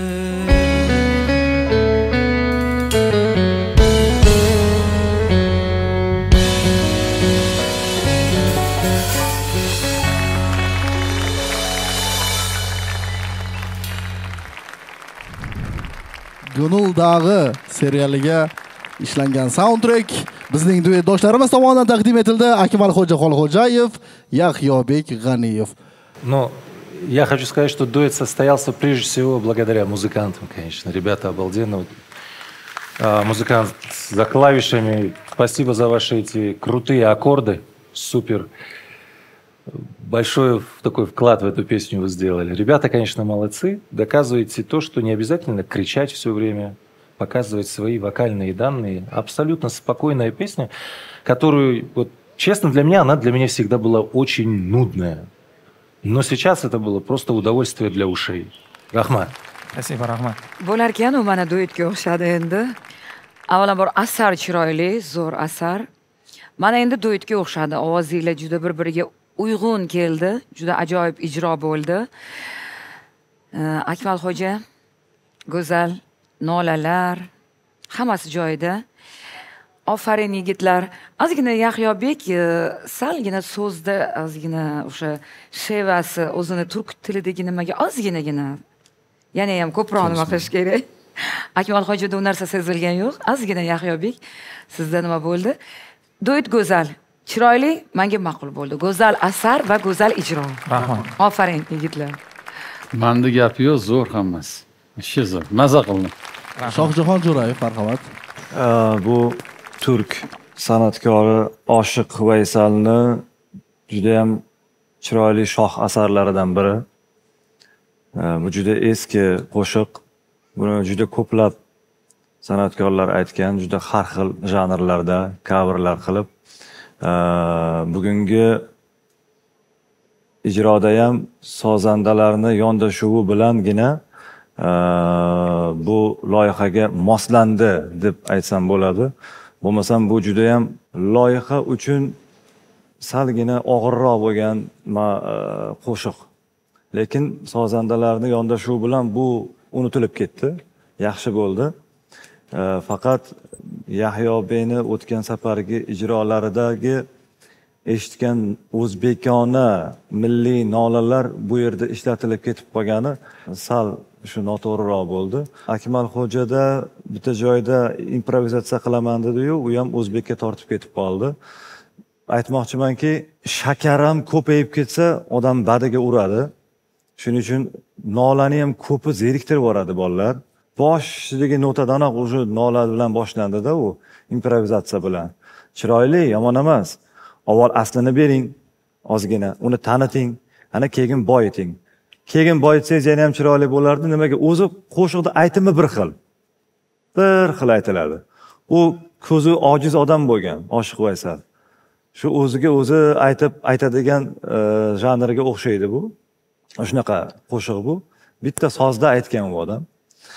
Gönül Dağı serialiga ishlangan soundtrack bizning duetdoshlarimiz tomonidan taqdim etildi. Akmalxo'ja Xolxo'jayev, Yahyobek G'aniyev. Но я хочу сказать, что дуэт состоялся прежде всего благодаря музыкантам, конечно. Ребята обалденно. Вот, а, музыкант за клавишами. Спасибо за ваши эти крутые аккорды. Супер. Большой такой вклад в эту песню вы сделали. Ребята, конечно, молодцы. Доказываете то, что не обязательно кричать все время, показывать свои вокальные данные. Абсолютно спокойная песня, которую, вот, честно, для меня, она для меня всегда была очень нудная. Но сейчас это было просто удовольствие для ушей. Рахмат. Спасибо, Рахмат. Bo'larkan u mana duetga o'xshadi endi. Avvalambor asar chiroyli, zo'r asar. Mana endi duetga o'xshadi. Ovozinglar juda bir-biriga uyg'un keldi. Juda ajoyib ijro bo'ldi. Akmalxo'ja go'zal nolalar hammasi joyida. Ofarin yigitlar. Ozgina Yahyobek salgina so'zda ozgina o'sha shevasi o'zini turk tilidagi nimaga ozginagina yana ham ko'proq nima qilish kerak. Akmalxo'jada u narsa sezilgan yo'q. Ozgina Yahyobek sizda nima bo'ldi? Duet go'zal, chiroyli, menga ma'qul bo'ldi. Go'zal asar va go'zal ijro. Rahmat. Ofarin yigitlar. Menda gap yo'q, zo'r hammasi. Ishi zo'r. Maza qildim. Shohjahon Jo'rayev, marhamat. Bu turk san'atkori Oshiq Vaysalni juda ham chiroyli shoh asarlaridan biri. Bu juda eski qo'shiq. Buni juda ko'plab san'atkorlar aytgan, juda har xil janrlarda coverlar qilib, bugungi ijroda ham sozandalarni yondashuvi bilangina bu loyihaga moslandi deb aytsam bo'ladi. Bo'lmasam bu juda ham loyiha uchun salgina og'irroq bo'lgan qo'shiq. Lekin sozandalarni yondashuvi bilan bu unutilib ketdi. Yaxshi bo'ldi. Faqat Yahyobekni o'tgan safargi ijrolaridagi eshitgan o'zbekona milliy nolalar bu yerda ishlatilib ketib qolgani sal shu noto'g'riroq bo'ldi. Akmalxo'jada bitta joyda improvizatsiya qilaman dedi-yu, u ham o'zbekka tortib ketib qoldi. Aytmoqchimanki, shakar ham ko'payib ketsa, odam badiga uradi. Shuning uchun nolani ham ko'pi zeriktirib yuboradi bolalar. Boshidagi notadanoq o'sha nola bilan boshlandi-da u improvizatsiya bilan. Chiroyli, yomon emas. Avval aslini bering, ozgina uni taniting, ana keyin boyiting. Keyin boyitsangiz yana ham chiroyli bo'lardi. Nimaga? O'zi qo'shiqda aytimi bir xil. Bir xil aytiladi. U ko'zi ojiz odam bo'lgan, Oshiq Vaysal. Shu o'ziga o'zi aytib aytadigan janrga o'xshaydi bu. Shunaqa qo'shiq bu. Bitta sozda aytgan u odam.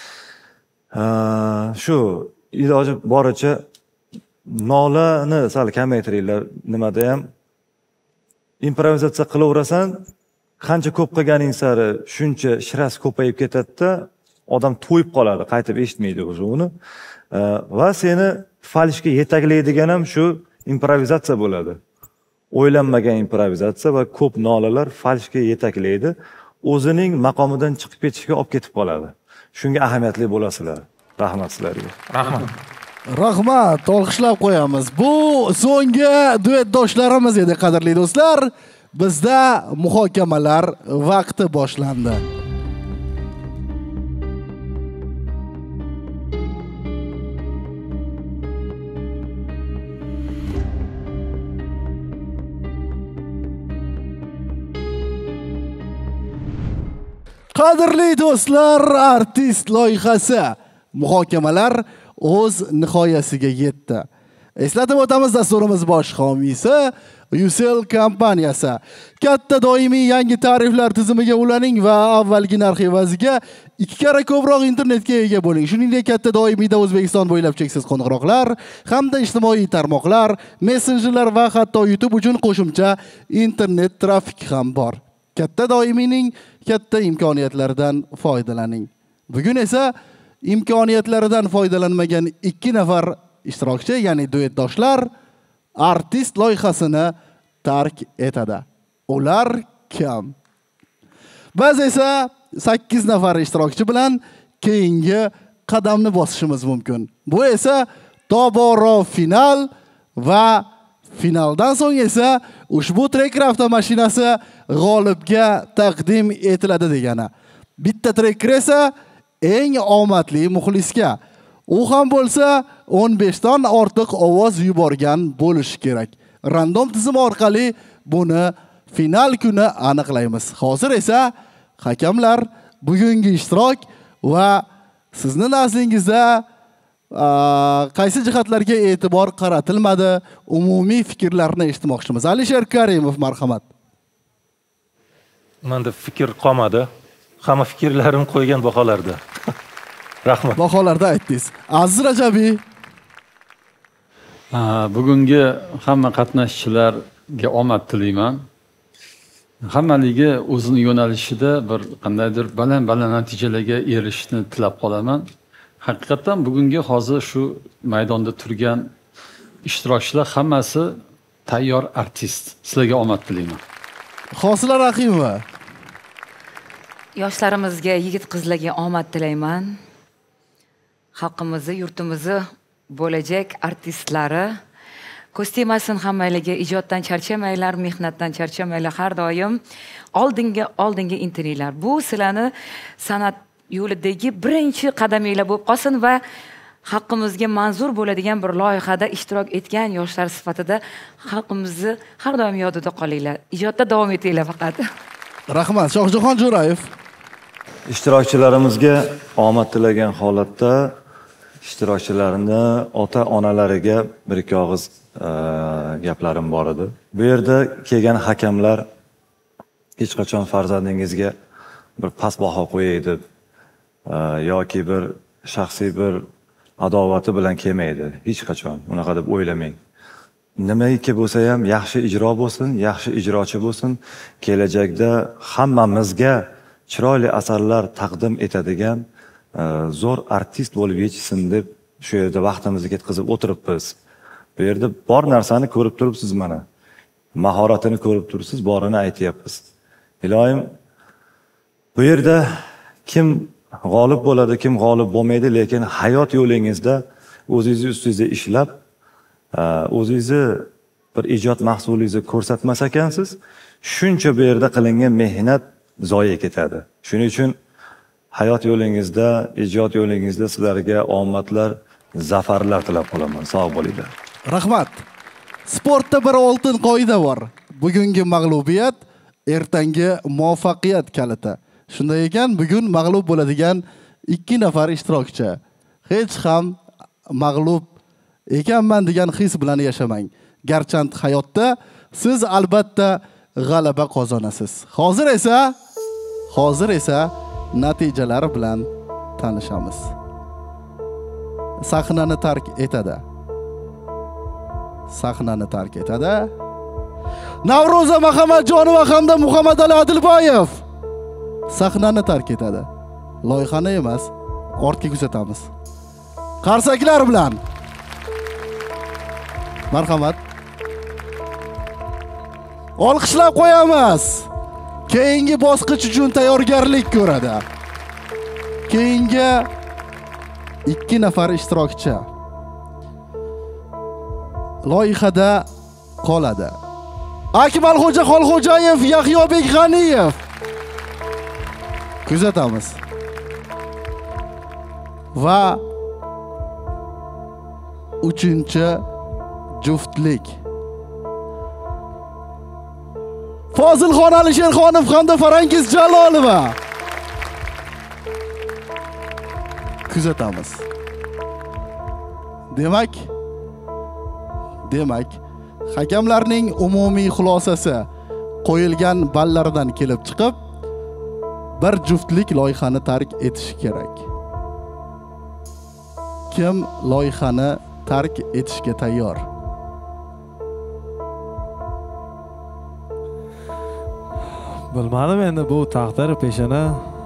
Shu iloji boricha nolani sal kamaytiringlar. Nimada ham improvizatsiya qilaverasan, qancha ko'p qilganing sari shuncha shiras ko'payib ketadi-da, odam to'yib qoladi, qaytib eshitmaydi o'zi uni. Va seni falishga yetaklaydigan ham shu improvizatsiya bo'ladi. O'ylanmagan improvizatsiya va ko'p nolalar falishga yetaklaydi, o'zining maqomidan chiqib ketishga olib ketib qoladi. Shunga ahamiyatli bo'lasizlar. Rahmat sizlarga. Rahmat. Rahmat, olqishlab qo'yamiz. Bu so'nggi duetdoshlarimiz edi, qadrli do'stlar. Bizda muhokamalar vaqti boshlandi. Qadrli do'stlar, artist loyihasi muhokamalar o'z nihoyasiga yetdi. Eslatib o'tamiz, dasturimiz bosh homiysi Ucell kompaniyasi. Katta doimiy yangi tariflar tizimiga ulaning va avvalgi narx evaziga ikki karra ko'proq internetga ega bo'ling. Shuningdek, katta doimiyda O'zbekiston bo'ylab cheksiz qo'ng'iroqlar hamda ijtimoiy tarmoqlar, messenjerlar va hatto YouTube uchun qo'shimcha internet trafik ham bor. Katta doimiyning katta imkoniyatlaridan foydalaning. Bugun esa imkoniyatlaridan foydalanmagan ikki nafar ishtirokchi, ya'ni duetdoshlar artist loyihasini tark etadi. Ular kim? Biz esa sakkiz nafar ishtirokchi bilan keyingi qadamni bosishimiz mumkin. Bu esa tobora final va finaldan so'ng esa ushbu Tracker avtomashinasi g'olibga taqdim etiladi degani. Bitta Tracker esa eng omadli muxlisga. U ham bo'lsa o'n besh dan ortiq ovoz yuborgan bo'lishi kerak. Random tizim orqali buni final kuni aniqlaymiz. Hozir esa hakamlar bugungi ishtirok va sizni nazdingizda qaysi jihatlarga e'tibor qaratilmadi, umumiy fikrlarni eshitmoqchimiz. Alisher Karimov, marhamat. Menda fikr qolmadi. Hamma fikrlarim qo'ygan baholarda. Rahmat. Baholarda aytdingiz. Aziz Rajabiy. Bugungi hamma qatnashchilarga omad tilayman. Hammaligi o'zining yo'nalishida bir qandaydir baland-baland natijalarga erishishni tilab qolaman. Haqiqatan bugungi hozir shu maydonda turgan ishtirokchilar hammasi tayyor artist. Sizlarga omad tilayman. Hosila Rahimova. Yoshlarimizga, yigit-qizlarga omad tilayman. Xalqimizni, yurtimizni bo'lajak artistlari ko'stimasin hammanglarga, ijoddan charchamanglar, mehnatdan charchamanglar, har doim oldinga oldinga intilinglar. Bu sizlarni san'at yo'lidagi birinchi qadaminglar bo'lib qolsin va xalqimizga manzur bo'ladigan bir loyihada ishtirok etgan yoshlar sifatida xalqimizni har doim yodida qolinglar. Ijodda davom etinglar faqat. Rahmat. Shohjahon Jo'rayev. Ishtirokchilarimizga omad tilagan holatda ishtirokchilarni ota-onalariga bir ikki og'iz gaplarim bor edi. Bu yerda kelgan hakamlar hech qachon farzandingizga bir past baho qo'yay deb yoki bir shaxsiy bir adovati bilan kelmaydi. Hech qachon unaqa deb o'ylamang. Nimaiki bo'lsa ham yaxshi ijro bo'lsin, yaxshi ijrochi bo'lsin, kelajakda hammamizga chiroyli asarlar taqdim etadigan zo'r artist bo'lib yetishsin deb shu yerda vaqtimizni ketkazib o'tiribmiz. Bu yerda bor narsani ko'rib turibsiz mana. Mahoratini ko'rib turibsiz, borini aytyapmiz. Ilohim, bu yerda kim g'olib bo'ladi, kim g'olib bo'lmaydi, lekin hayot yo'lingizda o'zingiz ustingizda ishlab, o'zingizni bir ijod mahsulingizni ko'rsatmas ekansiz, shuncha bu yerda qilingan mehnat zoya ketadi. Shuning uchun hayot yo'lingizda, ijod yo'lingizda sizlarga omadlar, zafarlar tilab qolaman. Sog' bo'linglar. Rahmat. Sportda bir oltin qoida bor. bugungi mag'lubiyat ertangi muvaffaqiyat kaliti. Shunday ekan, bugun mag'lub bo'ladigan ikki nafar ishtirokchi. Hech ham mag'lub ekanman degan his bilan yashamang. Garchand hayotda siz albatta g'alaba qozonasiz. Hozir esa, hozir esa natijalar bilan tanishamiz. Sahnani tark etadi. Sahnani tark etadi. Navro'za Muhammadjonova hamda Muhammadali Adilboyev sahnani tark etadi. Loyihani emas, ortga kuzatamiz. Qarsaklar bilan. Marhamat. Olqishlab qo'yamiz. Keyingi bosqich uchun tayyorgarlik ko'radi. Keyingi ikki nafar ishtirokchi loyihada qoladi. Akmalxo'ja Xolxo'jayev, Yahyobek G'aniyev. Kuzatamiz. Va uchinchi juftlik Fozilxon Alisherxonov hamda Farangiz Jalolova. Kuzatamiz. Demak, demak, hakamlarning umumiy xulosasi qo'yilgan ballardan kelib chiqib, bir juftlik loyihani tark etishi kerak. Kim loyihani tark etishga tayyor? Bilmadim, endi bu taqdir peshona.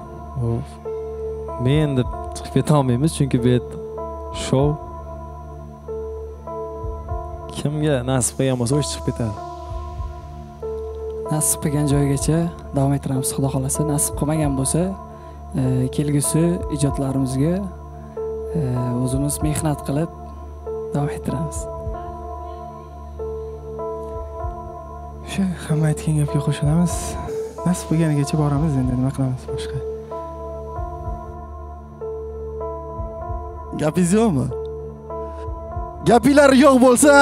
Men endi chiqib keta olmaymiz, chunki bu show. Kimga nasib qilgan bo'lsa, o'sha chiqib ketadi. Nasib qilgan joygacha davom ettiramiz, xudo xolasa. Nasib qilmagan bo'lsa, kelgusi ijodlarimizga o'zimiz mehnat qilib davom ettiramiz. Shu hamma aytgan gapga qo'shilamiz. Nasib qilganigacha boramiz, endi nima qilamiz boshqa? Gapingiz yo'qmi? Gapinglar yo'q bo'lsa,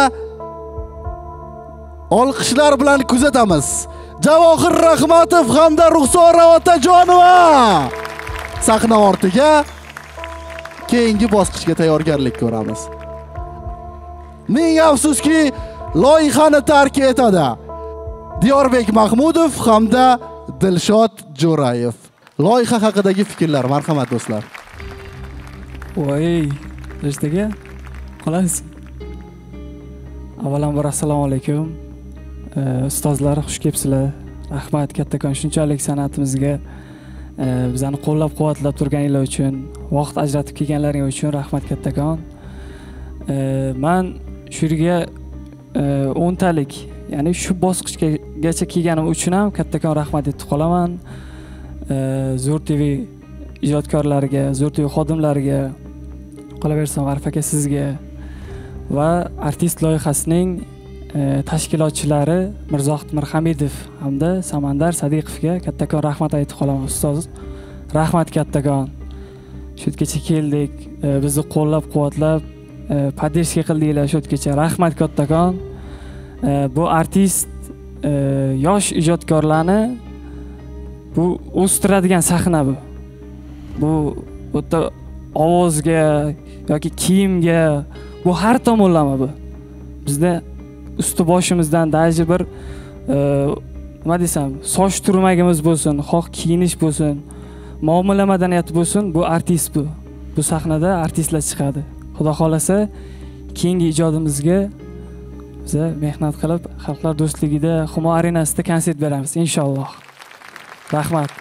olqishlar bilan kuzatamiz. Javohir Rahmatov hamda Ruxsora Otajonova sahna ortiga keyingi bosqichga tayyorgarlik ko'ramiz. Ming afsuski, loyihani tark etadi Diyorbek Mahmudov hamda Dilshod Jo'rayev. Loyiha haqidagi fikrlar, marhamat do'stlar. Voy, Dilshodga qolasiz. Avvalambor assalomu alaykum. Ustozlar, xush kelibsizlar. Rahmat kattakon shunchalik san'atimizga bizani qo'llab-quvvatlab turganingiz uchun, vaqt ajratib kelganlaringiz uchun rahmat kattakon. Men shu yerga o'ntalik, ya'ni shu bosqichgacha kelganim uchun ham kattakon rahmat aytib qolaman. Zo'r T V ijodkorlariga, Zo'r T V xodimlariga, qolaversa G'arif aka sizga va artist loyihasining tashkilotchilari Mirzohid Mirhamidov hamda Samandar Sadiqovga kattakon rahmat aytib qolaman. Ustoz, rahmat kattakon. Shu yergacha keldik, bizni qo'llab-quvvatlab, podдержка qildinglar shu yergacha. Rahmat kattakon. Bu artist yosh ijodkorlarni bu o'stiradigan sahna bu. Bu o'ta ovozga yoki kiyimga, bu har tomonlama bu. Bizda usti boshimizdan daji bir nima desam, soch turmagimiz bo'lsin, xoh kiyinish bo'lsin, muomala madaniyati bo'lsin, bu artist bu. Bu sahnada artistlar chiqadi. Xudo xolasa, keyingi ijodimizga biz mehnat qilib, xalqlar do'stligida Humo arenasida konsert beramiz inshaalloh. Rahmat.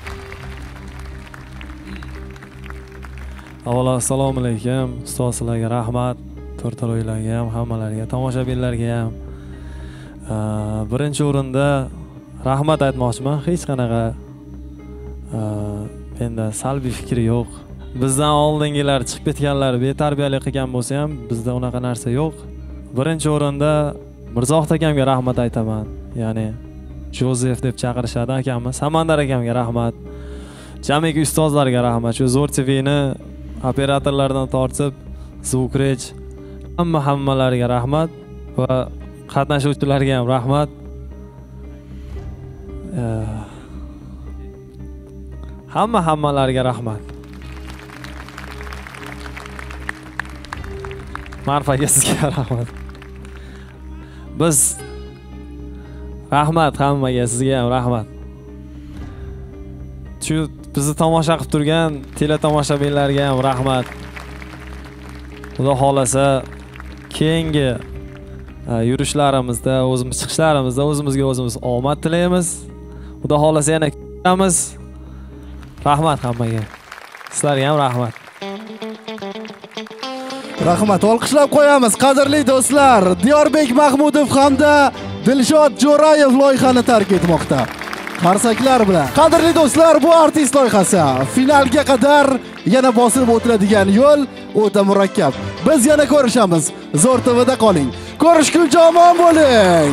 Avvalo assalomu alaykum. Ustozlarga rahmat, to'rtaloylarga ham, hammalariga, tomoshabinlarga ham. Birinchi o'rinda rahmat aytmoqchiman. Hech qanaqa menda salbiy fikri yo'q. Bizdan oldingilar chiqib ketganlar betarbiyalik qilgan bo'lsa ham, bizda unaqa narsa yo'q. Birinchi o'rinda Mirzohid akamga rahmat aytaman. Ya'ni Jozef deb chaqirishadi akamni. Samandar akamga rahmat. Jamiki ustozlarga rahmat. Shu Zo'r T V'ni operatorlardan tortib, Zvukrech hamma hammalariga rahmat va qatnashuvchilarga ham rahmat. Hamma hammalariga rahmat. Ma'ruf aka sizga rahmat. Biz rahmat hammaga, sizga ham rahmat. Shu bizni tomosha qilib turgan teletomoshabinlarga ham rahmat. Xudo xolasa keyingi yurishlarimizda, o'zimiz chiqishlarimizda o'zimizga o'zimiz omad tilaymiz. Xudo xolasa yana ko'ramiz. Rahmat hammaga. Sizlarga ham rahmat. Rahmat, olqishlab qo'yamiz qadrli do'stlar. Diyorbek Mahmudov hamda Dilshod Jo'rayev loyihani tark etmoqda. Qarsaklar bilan. Qadrli do'stlar, bu artist loyihasi finalga qadar yana bosib o'tiladigan yo'l o'ta murakkab. Biz yana ko'rishamiz. Zo'r T V'da qoling. Ko'rishguncha omon bo'ling.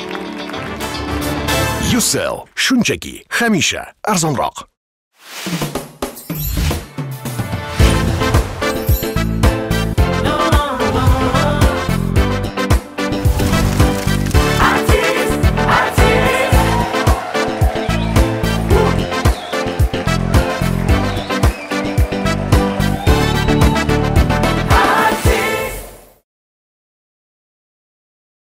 Yusel, shunchaki hamisha arzonroq.